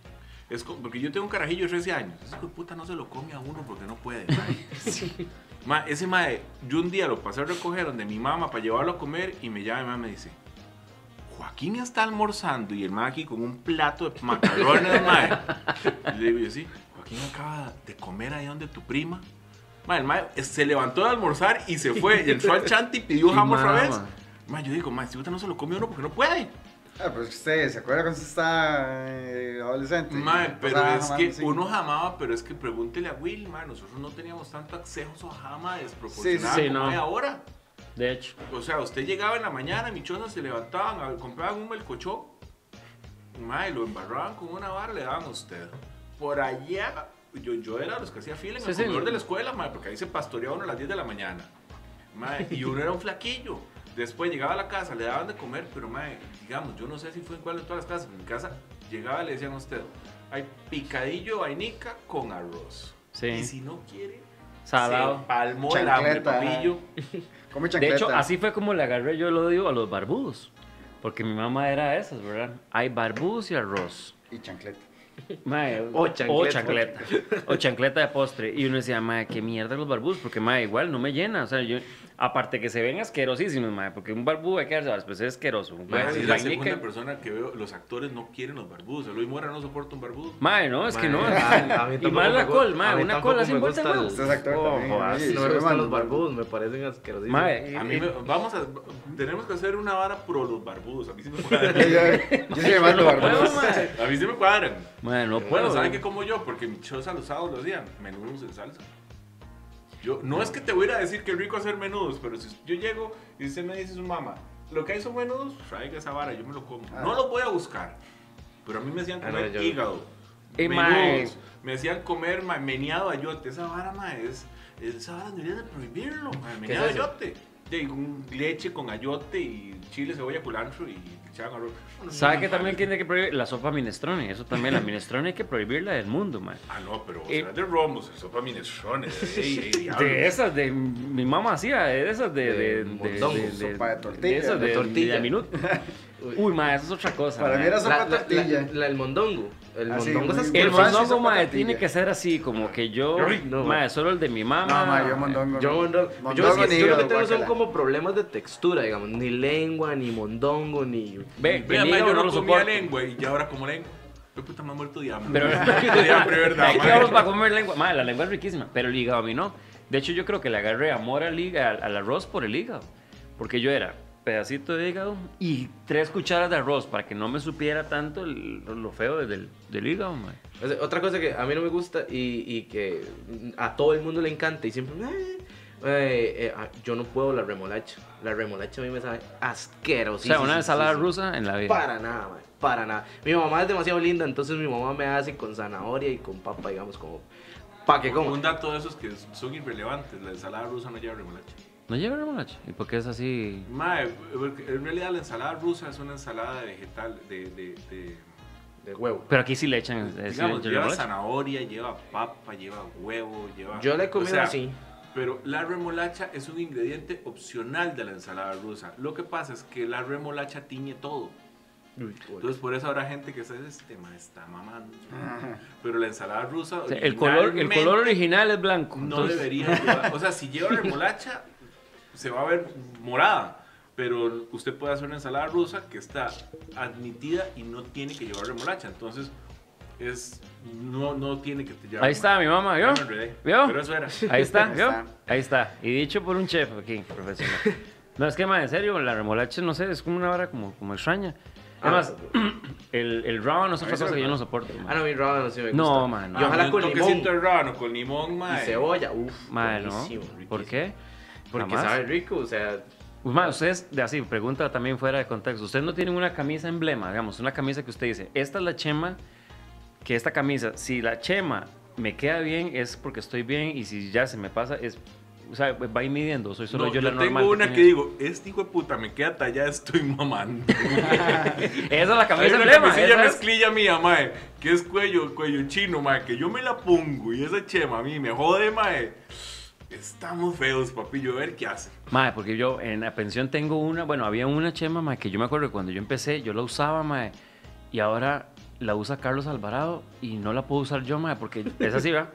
porque yo tengo un carajillo de 13 años, ese hijo de puta no se lo come a uno porque no puede, mae. Mae, ese mae, yo un día lo pasé a recoger donde mi mamá para llevarlo a comer y me llama y mi mamá me dice, Joaquín está almorzando y el mae aquí con un plato de macarrones, mae. Y le digo yo, sí, Joaquín acaba de comer ahí donde tu prima. Mae, el mae se levantó de almorzar y se fue, y entró al chante y pidió jamón otra vez. Mae, yo digo, mae, si usted no se lo come uno porque no puede. Pero es que usted, ¿se acuerda cuando usted está adolescente? Mae, pero Pasaba es jamando, que sí. uno jamaba, pero es que pregúntele a Will, mae, nosotros no teníamos tanto acceso a jama desproporcionado Sí, como no. hay ahora. De hecho. O sea, usted llegaba en la mañana, mis chozas se levantaban, compraban un melcochón, mae, lo embarraban con una vara, le daban a usted. Por allá, yo era de los que hacía fila en el comedor de la escuela, mae, porque ahí se pastoreaba uno a las 10 de la mañana. Mae, y uno era un flaquillo. Después llegaba a la casa, le daban de comer, pero mae, digamos, yo no sé si fue en cuál de todas las casas. En mi casa llegaba y le decían a usted, hay picadillo de vainica con arroz. Sí. Y si no quiere, Salado. se palmó el hambre, Chancleta. papillo. Come De chancleta. hecho, así fue como le agarré yo el odio a los barbudos. Porque mi mamá era de esas, ¿verdad? Hay barbudos y arroz. Y chancleta. Mae, O chancleta. chancleta. O chancleta de postre. Y uno decía, mae, qué mierda los barbudos. Porque, mae, igual no me llena. O sea, yo... Aparte que se ven asquerosísimos, mae. Porque un barbudo hay que darse, después es asqueroso. Mae, Mae, si es la la segunda nica- persona que veo, los actores no quieren los barbudos. Eloy Mora no soporta un barbudo. Mae, no, es que Mae, no. a mí Y tampoco más me la gu- col, a mae. mí Una tampoco cola sin me vuelta de gusta huevo. Usted es actor también. jodas. Sí, No se me gustan llaman los barbudos, me parecen asquerosísimos. Mae, A mí tenemos que hacer una vara pro los barbudos. A mí sí me Yo cuadran. sí me mando Bueno, barbudos. mae. A mí sí me cuadran. Mae, no Bueno, puedo. ¿saben qué como yo? Porque mi choza los sábados los días, menudos en salsa. Yo, no es que te voy a ir a decir que es rico hacer menudos, pero si yo llego y usted me dice su mamá, lo que hay son menudos, traiga esa vara, yo me lo como. No los voy a buscar, pero a mí me hacían comer no, yo- hígado, mae. menudos, me hacían comer meneado ayote. Esa vara, mae, esa vara debería de prohibirlo, mae, ¿Qué meneado es eso? ayote. De leche con ayote y chile, cebolla, culantro y echaban arroz. ¿Sabe que también tiene que prohibir la sopa minestrone? Eso también, la minestrone hay que prohibirla del mundo, man. Ah, no, pero será de romos, sopa minestrones, diablo. De esas, de mi mamá hacía, de esas de mondongo, sopa de tortilla. esas De tortilla. de minuto. Uy, ma, eso es otra cosa. Para ma. mí era sopa de tortilla. El mondongo. El Ah, sí, mondongo es muy- El asqueroso. Fácil, mondongo, sopa ma, tortilla. tiene que ser así, como que yo, No, ma, ma. solo el de mi mamá. No, ma, yo mondongo. Yo, no. mondongo, Mondongo ni yo lo que hígado, tengo son guácala. como problemas de textura, digamos. Ni lengua, ni mondongo, ni... Ve, Vea, el ma, hígado yo no no lo comía soporto. lengua y ya ahora como lengua. Qué puta, me ha muerto de hambre. Pero, de hambre, ¿verdad? Aquí ma? vamos para comer lengua. Ma, la lengua es riquísima, pero el hígado a mí no. De hecho, yo creo que le agarré amor al arroz por el hígado. Porque yo era pedacito de hígado y 3 cucharas de arroz para que no me supiera tanto lo feo del hígado, ma. O sea, otra cosa que a mí no me gusta y que a todo el mundo le encanta y siempre... yo no puedo la remolacha. La remolacha a mí me sabe O asqueroso. sea, una ensalada rusa en la vida. Para nada, man, para nada. Mi mamá es demasiado linda, entonces mi mamá me hace con zanahoria y con papa, digamos, como... ¿Para qué como? Un dato de esos que son irrelevantes. La ensalada rusa no lleva remolacha. ¿No lleva remolacha? ¿Y por qué es así? Mae, porque en realidad la ensalada rusa es una ensalada vegetal De huevo. Pero aquí sí le echan, sí le digamos, echan lleva remolacha. zanahoria, lleva papa, lleva huevo, lleva... Yo la he comido o sea, así. Pero la remolacha es un ingrediente opcional de la ensalada rusa. Lo que pasa es que la remolacha tiñe todo. Entonces por eso habrá gente que dice, este ma está mamando. Pero la ensalada rusa O sea, el color originalmente original es blanco. no entonces- debería llevar. O sea, si lleva remolacha, se va a ver morada. Pero usted puede hacer una ensalada rusa que está admitida y no tiene que llevar remolacha. Entonces, no tiene que llevar Ahí está mi mamá, ¿vio? Ya me enredé. ¿Vio? Pero eso era. Ahí está, Ahí ¿vio? está. Ahí está. Y dicho por un chef aquí, profesional. No, es que, ma, en serio, la remolacha, no sé, es como una vara como extraña. Además, el ramen es otra cosa que yo no soporto. ma. Ah, no, mi rábano sí me gusta. No, man, no. Y ojalá un con limón toquecito de rábano con limón, y mae. cebolla. Uf, Ma, ¿no? buenísimo, ¿Por riquísimo. qué? Porque Jamás. sabe rico, o sea... Pues, ma, ustedes, de así, pregunta también fuera de contexto. Ustedes no tienen una camisa emblema, digamos, una camisa que usted dice, esta es la chema, que esta camisa, si la chema me queda bien, es porque estoy bien, y si ya se me pasa, es, o sea, va a ir midiendo, soy solo No, yo la tengo normal. una tiene que digo, este hijo de puta me queda tallada, estoy mamando. Esa es la Hay camisa una emblema. camisilla esa es- mezclilla mía, mae, que es cuello chino, mae, que yo me la pongo y esa chema a mí me jode, mae. estamos feos, papillo, a ver qué hace. Mae, porque yo en la pensión tengo una, bueno, había una chema, mae, que yo me acuerdo que cuando yo empecé, yo la usaba, mae, y ahora la usa Carlos Alvarado y no la puedo usar yo, mae, porque es así, ¿va?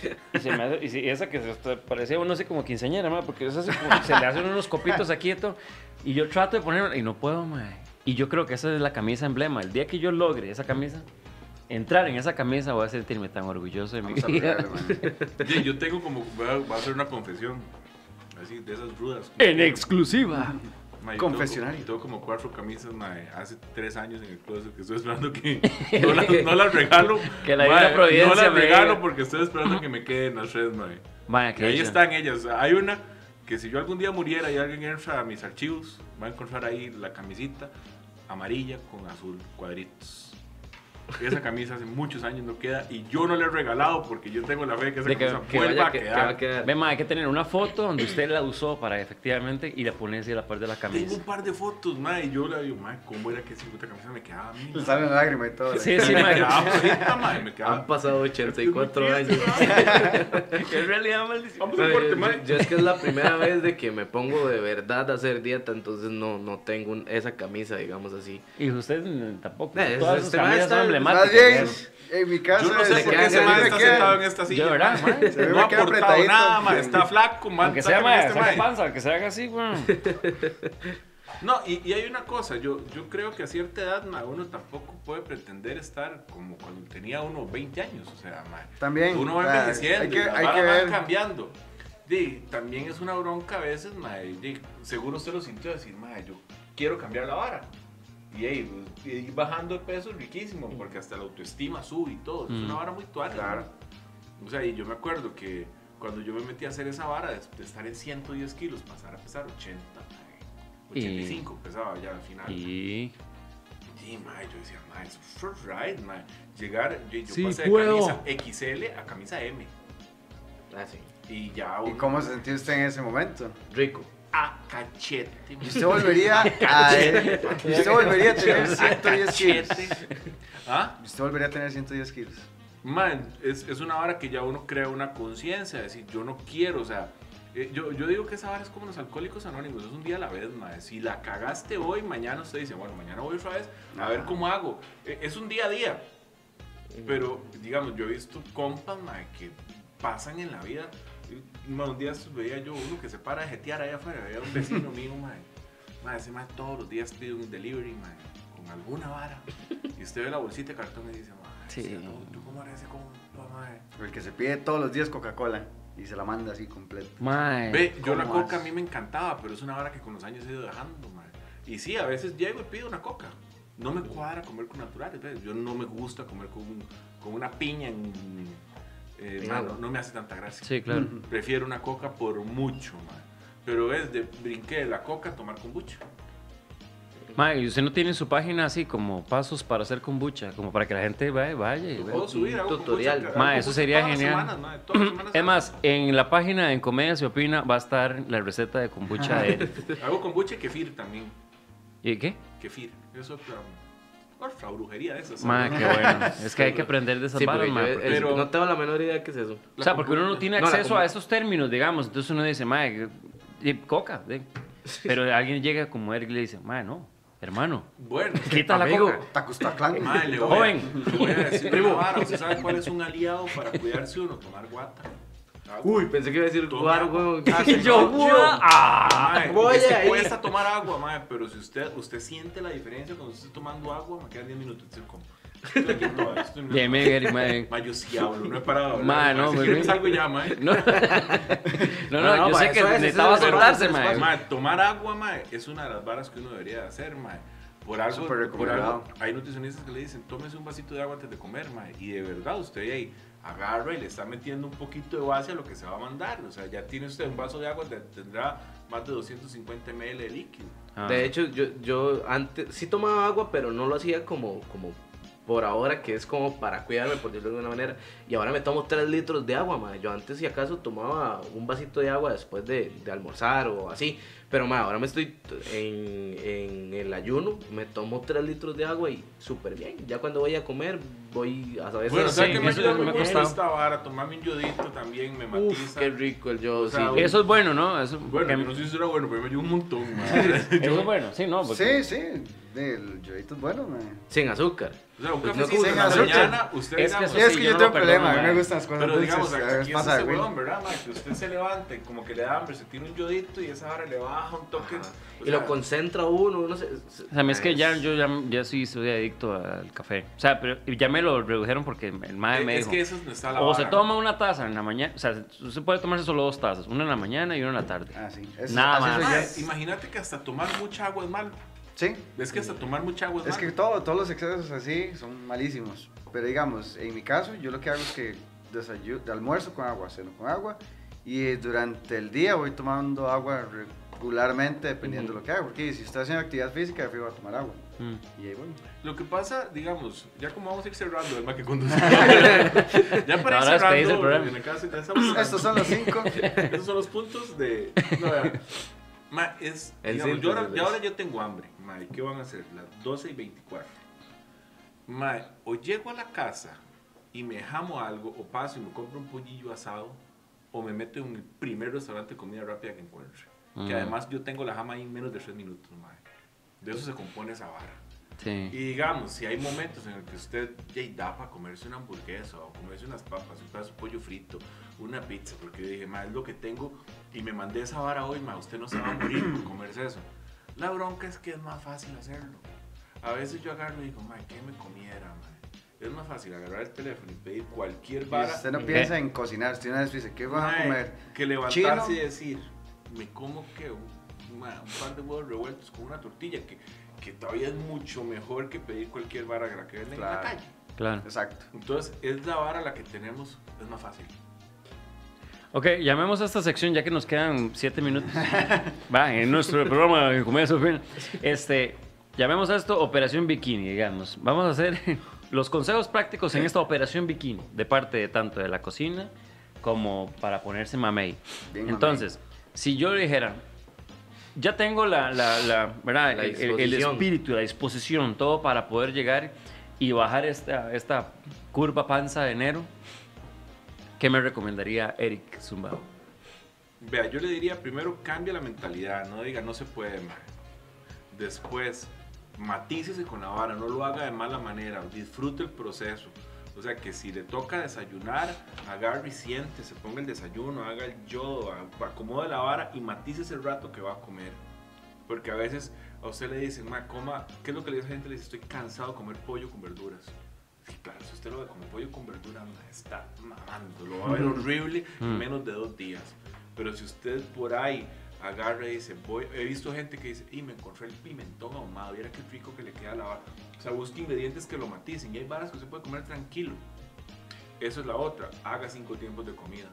Y esa que parecía uno así como quinceañera, mae, porque es así como, se le hacen unos copitos aquí y todo, y yo trato de ponerla y no puedo, mae. Y yo creo que esa es la camisa emblema. El día que yo logre esa camisa, entrar en esa camisa, voy a sentirme tan orgulloso de mi Vamos a vida. pegarle, man. Oye, yo tengo como, voy a hacer una confesión, así, de esas rudas. En exclusiva. Ma, yo Confesionario. Tengo como 4 camisas, ma, hace 3 años en el closet que estoy esperando que no las regalo. Que la Ma, Divina Providencia no las me regalo diga. porque estoy esperando que me queden las redes, ma. Vaya, Y que ahí hecho. están ellas. Hay una que si yo algún día muriera y alguien entra a mis archivos, va a encontrar ahí la camisita amarilla con azul, cuadritos. Esa camisa hace muchos años no queda y yo no la he regalado porque yo tengo la fe de que esa De que- camisa Que vuelva vaya, a que quedar. va a quedar. Ve, ma, hay que tener una foto donde usted la usó para efectivamente y la pone así a la par de la Tengo camisa. un par de fotos, ma, y yo la digo, ma, ¿cómo era que esa puta camisa me quedaba a mí? Le salen lágrimas y todo. Sí, sí, Me ma. quedaba bonita, ma, me quedaba... Han pasado 84 años. En realidad, maldición. Vamos a corte, ma. Yo es que es la primera vez de que me pongo de verdad a hacer dieta, entonces no tengo esa camisa, digamos así. Y usted tampoco. Todas Todas sus sus camisas son Más emblemáticas. bien, ¿no? en mi caso, Yo no sé le por queda- qué ese se man me está queda- sentado en esta silla. Yo, ¿verdad, ma? ma? Se me No ha queda aportado apretadito. nada, ma, está flaco, man. Aunque sea, ma, este saca mae. panza, que se haga así, weón. No, y hay una cosa, yo creo que a cierta edad, ma, uno tampoco puede pretender estar como cuando tenía uno 20 años, o sea, ma, También, uno va o sea, envejeciendo, hay que- y las hay varas que van ver. cambiando. Sí, también es una bronca a veces, ma, y seguro usted lo sintió decir, ma, yo quiero cambiar la vara. Y ir bajando de peso es riquísimo, porque hasta la autoestima sube y todo, es una vara muy tuana. Claro. O sea, y yo me acuerdo que cuando yo me metí a hacer esa vara, de estar en 110 kilos, pasar a pesar 80, mae, 85 pesaba ya al final. Y... Sí, mae, yo decía, mae, es for right, mae. Llegar, yo Sí, pasé de puedo. camisa XL a camisa M. Ah, sí. Y ya ¿Y cómo se sintió usted en ese momento? Rico. a cachete. ¿Y usted volvería a tener 110 kilos? ¿Ah? ¿Y usted volvería a tener 110 kilos? Man, es una vara que ya uno crea una conciencia, es decir, yo no quiero, o sea, yo digo que esa vara es como los alcohólicos anónimos, es un día a la vez, mae. Si la cagaste hoy, mañana usted dice, bueno, mañana voy otra vez a ver cómo hago. Es un día a día, pero, digamos, yo he visto compas, mae, que pasan en la vida. Mae, un día veía yo uno que se para a jetear allá afuera, veía un vecino mío, mae. Mae, ese mae todos los días pide un delivery, mae, con alguna vara. Y usted ve la bolsita de cartón y dice, mae, Sí. ¿tú cómo eres ese compa, mae? O el que se pide todos los días Coca-Cola y se la manda así completa. Mae. Ve, yo la ¿cómo coca a haces? mí me encantaba, pero es una vara que con los años he ido dejando, mae. Y sí, a veces llego y pido una coca. No me cuadra comer con naturales, ¿ves? Yo no me gusta comer con una piña En mae, agua. no me hace tanta gracia. Sí, claro. Prefiero una coca por mucho, mae. Pero es de brinqué de la coca a tomar kombucha. Mae, ¿y usted no tiene en su página así como pasos para hacer kombucha? Como para que la gente vaya y vea. Puedo subir, hago tutorial. kombucha, Ma, hago eso kombucha sería todas las genial. semanas, mae, todas las semanas Es más, en la página de En Comedia Se Opina va a estar la receta de kombucha de él. hago kombucha y kefir también. ¿Y qué? Kefir, es otra brujería de esas. Mae, qué bueno. Es que hay que aprender de esas Sí, varas, porque mae, yo porque- pero- no tengo la menor idea de qué es eso. O sea, porque uno no tiene No, la acceso a kombu- esos términos, digamos. Entonces uno dice, mae, coca. Pero alguien llega como él y le dice, mae, no, hermano, Bueno, quita la Amigo. coca. Tacustaclán. mae, le Joven. voy a decir una vara. ¿Usted sabe cuál es un aliado para cuidarse uno? Tomar guata. Agua. Uy, pensé que iba a decir Toma guaro, agua. huevón. Y yo, "Gua- ah". Mae, Voy es que ahí. cuesta tomar agua, mae, pero si usted siente la diferencia cuando usted está tomando agua, me quedan 10 minutos. Estoy aquí todavía, estoy en Bien, Miguel, mae. Mae, yo sí hablo, no he parado. de Mae, hablar, no, si muy quieres bien. algo ya, mae. No, no, No, yo mae, sé que eso es, necesitaba eso es, soltarse, eso es, mae. Mae, tomar agua, mae, es una de las varas que uno debería hacer, mae. Por algo, Súper por recomendado. algo, hay nutricionistas que le dicen, tómese un vasito de agua antes de comer, mae. Y de verdad, usted ahí agarra y le está metiendo un poquito de base a lo que se va a mandar. O sea, ya tiene usted un vaso de agua, tendrá más de 250 ml de líquido. Ah. De hecho, yo antes sí tomaba agua, pero no lo hacía como por ahora, que es como para cuidarme, por decirlo de alguna manera. Y ahora me tomo 3 litros de agua, mae. Yo antes, si acaso, tomaba un vasito de agua después de almorzar o así. Pero, mae, ahora me estoy en el ayuno, me tomo 3 litros de agua y súper bien. Ya cuando voy a comer, voy a saber... Bueno, Sí, ¿sabes qué me eso ayuda me ha mucho costado. esta vara? Tomarme un yodito también me matiza. Uf, qué rico el yo, O sea, sí. Eso es bueno, ¿no? Eso, Bueno, que- yo no sé si era bueno, pero me ayuda un montón, man. eso es bueno, sí, no. Porque Sí, el yodito es bueno, man. Sin azúcar. O sea, un Pues cafecito no en la como mañana, usted Es que digamos, eso Sí, es sí, que yo yo no tengo lo problema, a perdono, mí me man. gustan las cosas pero digamos, dulces, a aquí veces es pasa ese de huevón, ¿verdad, man? Que usted se levante, como que le da hambre, se tira un yodito y esa hora le baja un toque. Ajá. O Y lo sea, concentra uno, no sé. O sea, a mí es que ya sí soy adicto al café. O sea, pero ya me lo redujeron porque el mae me es dijo. que eso no está la O se vara. toma una taza en la mañana, o sea, se puede tomarse solo 2 tazas, una en la mañana y una en la tarde. Ah, sí. Eso- Nada así más. soy yo. Mae, imagínate que hasta tomar mucha agua es malo. Sí. Es que hasta tomar mucha agua es Es malo. que todos los excesos así son malísimos. Pero digamos, en mi caso, yo lo que hago es que de almuerzo con agua, ceno con agua. Y durante el día voy tomando agua regularmente, dependiendo de lo que haga. Porque si estoy haciendo actividad física, yo voy a tomar agua. Mm. Y ahí voy. Lo que pasa, digamos, ya como vamos a ir cerrando, el ma que conduce. Ya para ir Ahora despedís el cerrando, programa. en el caso, ya estamos Estos son los 5. Esos son los puntos de... No, vea. Ma, es... El Digamos, síntesis ya de ahora eso. yo tengo hambre. Ma, ¿y qué van a hacer? Las 12:24. Ma, o llego a la casa y me jamo algo, o paso y me compro un pollillo asado, o me meto en el primer restaurante de comida rápida que encuentre. Que además yo tengo la jama ahí en menos de 3 minutos, ma. De eso se compone esa vara. Y Sí. digamos, si hay momentos en el que usted ya da para comerse una hamburguesa o comerse unas papas, un pedazo de pollo frito, una pizza, porque yo dije, ma, es lo que tengo y me mandé esa vara hoy, ma, usted no se va a morir por comerse eso. La bronca es que es más fácil hacerlo. A veces yo agarro y digo, ma, ¿qué me comiera, ma? Es más fácil agarrar el teléfono y pedir cualquier Y vara usted no piensa en cocinar, usted una vez dice, ¿qué van a ma, comer? que levantarse ¿Chino? y decir, me como que un par de huevos revueltos con una tortilla, que todavía es mucho mejor que pedir cualquier vara que venden en la Claro. calle. Claro. Exacto. Entonces, es la vara la que tenemos, es más fácil. Ok, llamemos a esta sección ya que nos quedan 7 minutos. Va, en nuestro programa de comienzo fin. Llamemos a esto Operación Bikini, digamos. Vamos a hacer los consejos prácticos en esta Operación Bikini, de parte de tanto de la cocina como para ponerse mamey. Bien Entonces, si yo le dijera, ya tengo ¿verdad? La el disposición. espíritu, la disposición, todo para poder llegar y bajar esta curva panza de enero, ¿qué me recomendaría Eric Zumbao? Vea, yo le diría primero cambia la mentalidad, no diga no se puede, man. Después, matícese con la vara, no lo haga de mala manera, disfrute el proceso. O sea, que si le toca desayunar, agarre y siente, se ponga el desayuno, haga el yodo, acomode la vara y matícese el rato que va a comer. Porque a veces a usted le dicen, ma, coma, ¿qué es lo que le dice a la gente? Le dice, estoy cansado de comer pollo con verduras. Sí, claro, si usted lo ve como pollo con verduras, ma, está mamando, lo va a ver horrible en menos de 2 días. Pero si usted por ahí agarra y dice, he visto gente que dice, y me encontré el pimentón ahumado, viera qué rico que le queda la vara. O sea, busque ingredientes que lo maticen y hay varas que usted puede comer tranquilo. Eso es la otra, haga 5 tiempos de comida.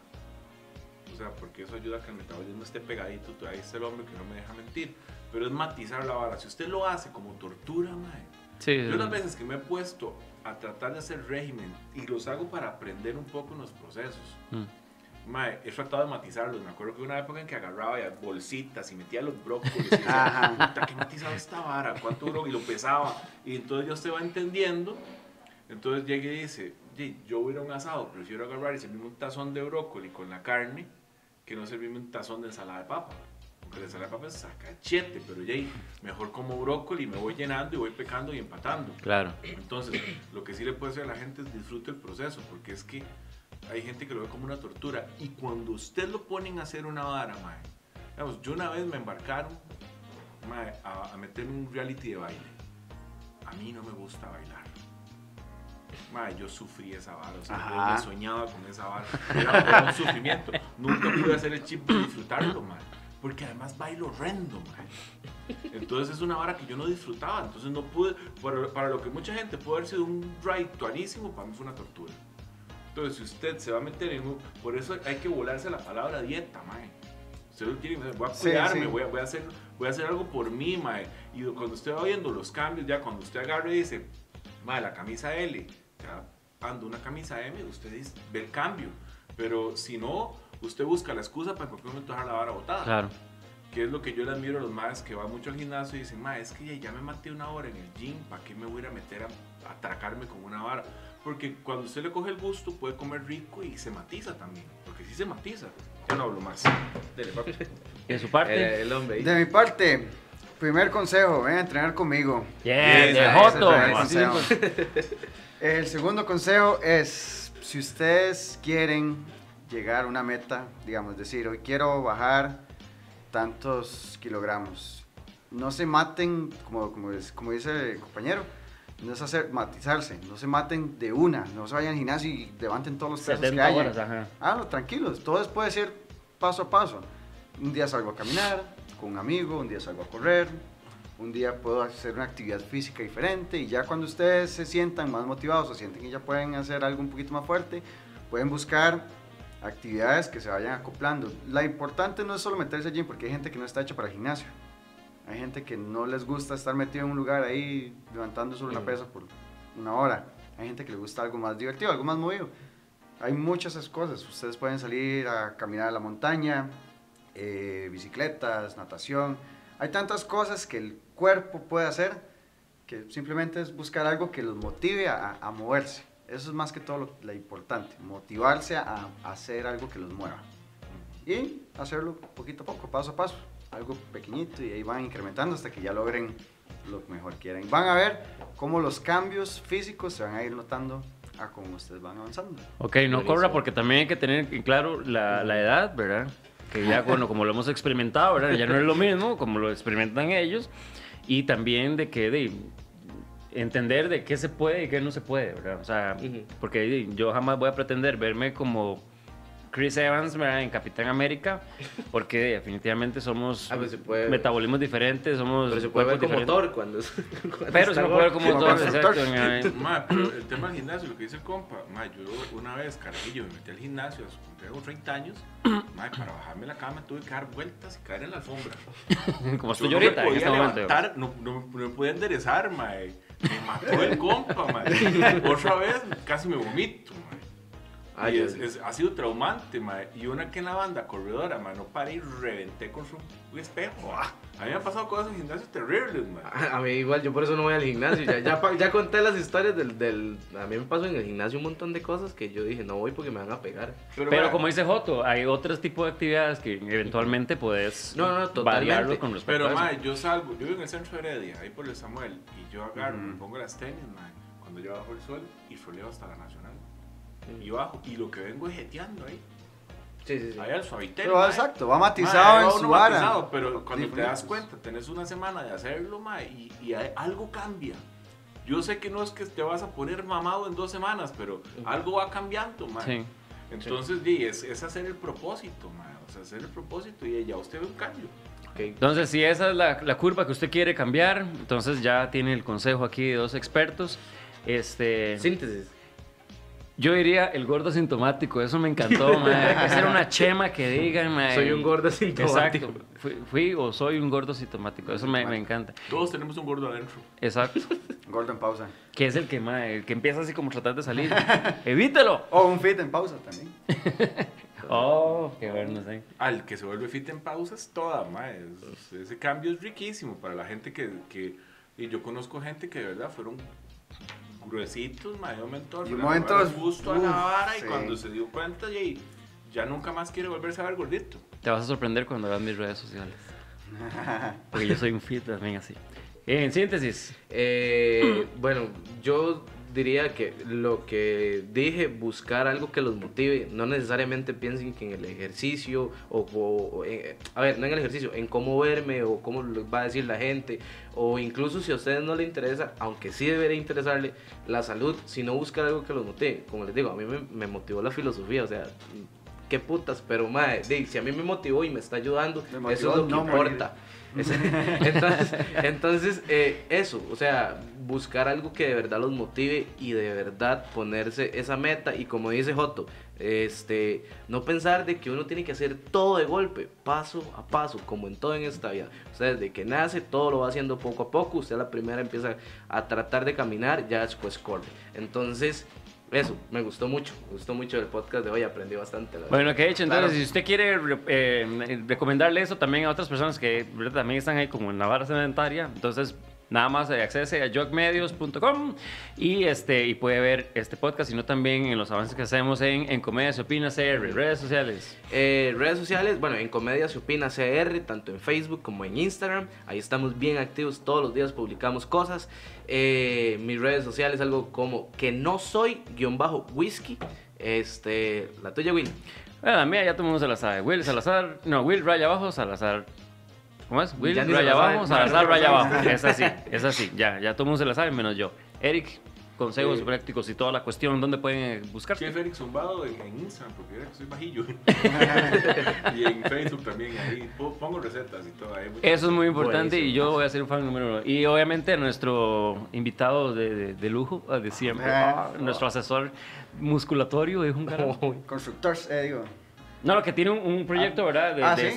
O sea, porque eso ayuda a que el metabolismo esté pegadito, ahí está el hombre que no me deja mentir. Pero es matizar la vara. Si usted lo hace como tortura, mae. Sí, Yo las veces que me he puesto a tratar de hacer régimen y los hago para aprender un poco en los procesos. Mae, he tratado de matizarlos. Me acuerdo que una época en que agarraba ya bolsitas y metía los brócolis y decía, puta, ¿qué matizado esta vara? ¿Cuánto duró? Y lo pesaba. Y entonces yo se va entendiendo. Entonces llegué y dice, yo voy a ir a un asado, prefiero agarrar y servirme un tazón de brócoli con la carne que no servirme un tazón de ensalada de papa. Porque la ensalada de papa es sacachete, pero mejor como brócoli, me voy llenando y voy pecando y empatando. Claro. Entonces, lo que sí le puede hacer a la gente es disfrute el proceso, porque es que hay gente que lo ve como una tortura. Y cuando usted lo ponen a hacer una vara, mae, digamos, yo una vez me embarcaron, mae, a meterme en un reality de baile. A mí no me gusta bailar. Mae, yo sufrí esa vara, o sea, yo me soñaba con esa vara. Era un sufrimiento. Nunca pude hacer el chip de disfrutarlo, mae. Porque además bailo horrendo, mae. Entonces es una vara que yo no disfrutaba. Entonces no pude, para lo que mucha gente puede haber sido un ride tuanísimo, para mí fue una tortura. Entonces si usted se va a meter en un... Por eso hay que volarse la palabra dieta, mae. Usted lo tiene que decir, voy a cuidarme, sí. voy a hacer algo por mí, mae. Y cuando usted va viendo los cambios, ya cuando usted agarre y dice, mae, la camisa L, ya ando una camisa M, usted ve el cambio. Pero si no, usted busca la excusa para que en cualquier momento dejar la vara botada. Claro. Que es lo que yo le admiro a los maes que van mucho al gimnasio y dicen, mae, es que ya me maté una hora en el gym, ¿para qué me voy a ir a meter a atracarme con una vara? Porque cuando usted le coge el gusto, puede comer rico y se matiza también. Porque sí se matiza. Ya no hablo más. Dele, papi. ¿Y de su parte? El hombre. De mi parte, primer consejo, ven a entrenar conmigo. Yeah, Yes, de ese Joto. es el Así, consejo. pues. El segundo consejo es, si ustedes quieren llegar a una meta, digamos, decir, hoy quiero bajar tantos kilogramos, no se maten, como dice el compañero, no es matizarse, no se maten de una, no se vayan al gimnasio y levanten todos los pesos que 70 hayan. horas, ajá. No, tranquilos, todo puede ser paso a paso. Un día salgo a caminar con un amigo, un día salgo a correr, un día puedo hacer una actividad física diferente y ya cuando ustedes se sientan más motivados o sienten que ya pueden hacer algo un poquito más fuerte, pueden buscar actividades que se vayan acoplando. La importante no es solo meterse allí porque hay gente que no está hecha para el gimnasio. Hay gente que no les gusta estar metido en un lugar ahí levantando solo una pesa por una hora. Hay gente que le gusta algo más divertido, algo más movido. Hay muchas esas cosas. Ustedes pueden salir a caminar a la montaña, bicicletas, natación. Hay tantas cosas que el cuerpo puede hacer que simplemente es buscar algo que los motive a moverse. Eso es más que todo lo importante, motivarse a hacer algo que los mueva. Y hacerlo poquito a poco, paso a paso, algo pequeñito y ahí van incrementando hasta que ya logren lo que mejor quieren. Van a ver cómo los cambios físicos se van a ir notando a cómo ustedes van avanzando. Ok, no corra porque también hay que tener en claro la edad, ¿verdad? Que ya, bueno, como lo hemos experimentado, ¿verdad? Ya no es lo mismo como lo experimentan ellos. Y también de que entender de qué se puede y qué no se puede, ¿verdad? O sea, porque yo jamás voy a pretender verme como Chris Evans, ¿verdad? En Capitán América, porque definitivamente somos Pues se puede, metabolismos diferentes, somos pero se puede ver cuerpos como diferentes. Thor cuando Pero se me puede ver como Como Thor, constructor. exacto. Ma, pero el tema del gimnasio, lo que dice el compa, ma, yo una vez, carajillo, me metí al gimnasio, tengo 30 años, ma, para bajarme la cama tuve que dar vueltas y caer en la alfombra. Como estoy Yo yo no me ahorita en podía este momento. levantar, no me podía enderezar, ma. Me mató el compa, ma. Otra vez casi me vomito, ma. Ay, Y Dios. ha sido traumante, ma. Y una que en la banda corredora, ma, no paré y reventé con un espejo. A mí me han pasado cosas en gimnasios terribles, ma. A mí igual, yo por eso no voy al gimnasio. Ya conté las historias del... A mí me pasó en el gimnasio un montón de cosas que yo dije, no voy porque me van a pegar. Pero ma, como dice Joto, hay otros tipos de actividades que eventualmente puedes No, totalmente. variarlo con respecto Pero, a ma, eso. yo salgo, yo vivo en el centro de Heredia, ahí por el Samuel, y yo agarro, me pongo las tenis, ma, cuando yo bajo el sol y soleo hasta la Nacional. Y bajo, y lo que vengo es jeteando ahí. Sí. Ahí al suavitel. Pero ma. exacto, va matizado en su vara. Matizado, pero cuando te das Diferentes. cuenta, tenés una semana de hacerlo, ma, y algo cambia. Yo sé que no es que te vas a poner mamado en 2 semanas, pero algo va cambiando, ma. Sí. Entonces, sí, es hacer el propósito, ma. O sea, hacer el propósito y ya usted ve un cambio. Okay. Entonces, si esa es la curva que usted quiere cambiar, entonces ya tiene el consejo aquí de 2 expertos. Síntesis. Yo diría el gordo asintomático, eso me encantó, mae. Hay que hacer una chema que digan, mae. Soy un gordo asintomático. Exacto. Fui o soy un gordo asintomático, eso me encanta. Todos tenemos un gordo adentro. Exacto. Gordo en pausa. Que es el que, mae, el que empieza así como tratar de salir. ¡Evítelo! O un fit en pausa también. Oh, qué bueno, sí. Al que se vuelve fit en pausas, toda, ma. Ese cambio es riquísimo para la gente y yo conozco gente que de verdad fueron gruesitos, ma, de un mentor. Y pero momentos, justo a la vara y sí. cuando se dio cuenta, ya nunca más quiere volverse a ver gordito. Te vas a sorprender cuando veas mis redes sociales. Porque yo soy un fit también así. En síntesis, Bueno, yo diría que lo que dije, buscar algo que los motive, no necesariamente piensen que en el ejercicio a ver, no en el ejercicio, en cómo verme o cómo lo va a decir la gente, o incluso si a ustedes no les interesa, aunque sí debería interesarle la salud, sino buscar algo que los motive. Como les digo, a mí me motivó la filosofía, o sea, qué putas, pero mae, si a mí me motivó y me está ayudando, Me motivó eso es lo que no importa. Entonces eso, o sea, buscar algo que de verdad los motive y de verdad ponerse esa meta y como dice Joto, no pensar de que uno tiene que hacer todo de golpe, paso a paso, como en todo en esta vida. O sea, desde que nace todo lo va haciendo poco a poco, usted a la primera empieza a tratar de caminar, ya después corre. Entonces, eso, me gustó mucho el podcast de hoy, aprendí bastante. La verdad. Bueno, que hecho, entonces Claro. si usted quiere recomendarle eso también a otras personas que ¿verdad? También están ahí como en la barra sedentaria, entonces nada más accese a jogmedios.com y puede ver este podcast, sino también en los avances que hacemos en Comedia Se Opina CR, redes sociales. Redes sociales, bueno, en Comedia Se Opina CR, tanto en Facebook como en Instagram. Ahí estamos bien activos, todos los días publicamos cosas. Mis redes sociales, algo como que no soy _whisky. La tuya, Will. Bueno, la mía ya todo el mundo se la sabe. Will Salazar, no, Will raya abajo, Salazar. ¿Cómo es? Will Ya ni se raya la abajo, sabe. Salazar raya abajo. Es así, ya todo el mundo se la sabe, menos yo. Eric, consejos Sí. prácticos y toda la cuestión, ¿dónde pueden Sí, buscarte? Félix Zumbado en Instagram, porque era que soy bajillo. Y en Facebook también, ahí pongo recetas y todo. Ahí Eso es muy importante Buenísimo. y yo voy a ser un fan número 1. Y obviamente nuestro invitado de lujo, de siempre, nuestro asesor musculatorio es un carajo. Constructors, digo. No, lo que tiene un proyecto, ¿verdad?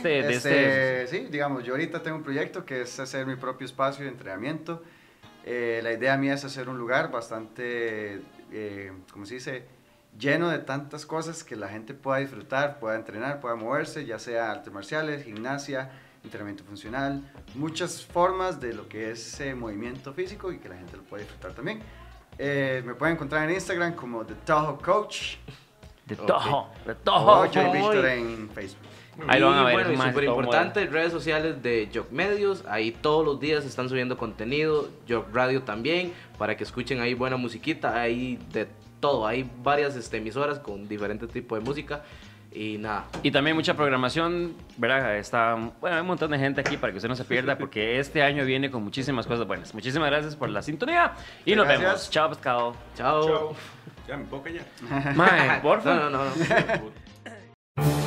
Sí, digamos, yo ahorita tengo un proyecto que es hacer mi propio espacio de entrenamiento. La idea mía es hacer un lugar bastante, ¿cómo se dice? Lleno de tantas cosas que la gente pueda disfrutar, pueda entrenar, pueda moverse, ya sea artes marciales, gimnasia, entrenamiento funcional, muchas formas de lo que es movimiento físico y que la gente lo pueda disfrutar también. Me pueden encontrar en Instagram como The Toho Coach De Ok. todo, de o todo. Joy Victor en Facebook. Ahí lo van a ver, Bueno, y más súper todo importante, redes sociales de Jog Medios, ahí todos los días están subiendo contenido, Jog Radio también, para que escuchen ahí buena musiquita, hay de todo, hay varias emisoras con diferentes tipos de música y nada. Y también mucha programación, ¿verdad? Bueno, hay un montón de gente aquí para que usted no se pierda, porque este año viene con muchísimas cosas buenas. Muchísimas gracias por la sintonía y nos Gracias. vemos. Chao, pescado. Chao. Chao. Ya me puedo callar. Mae, porfa. No. Puta.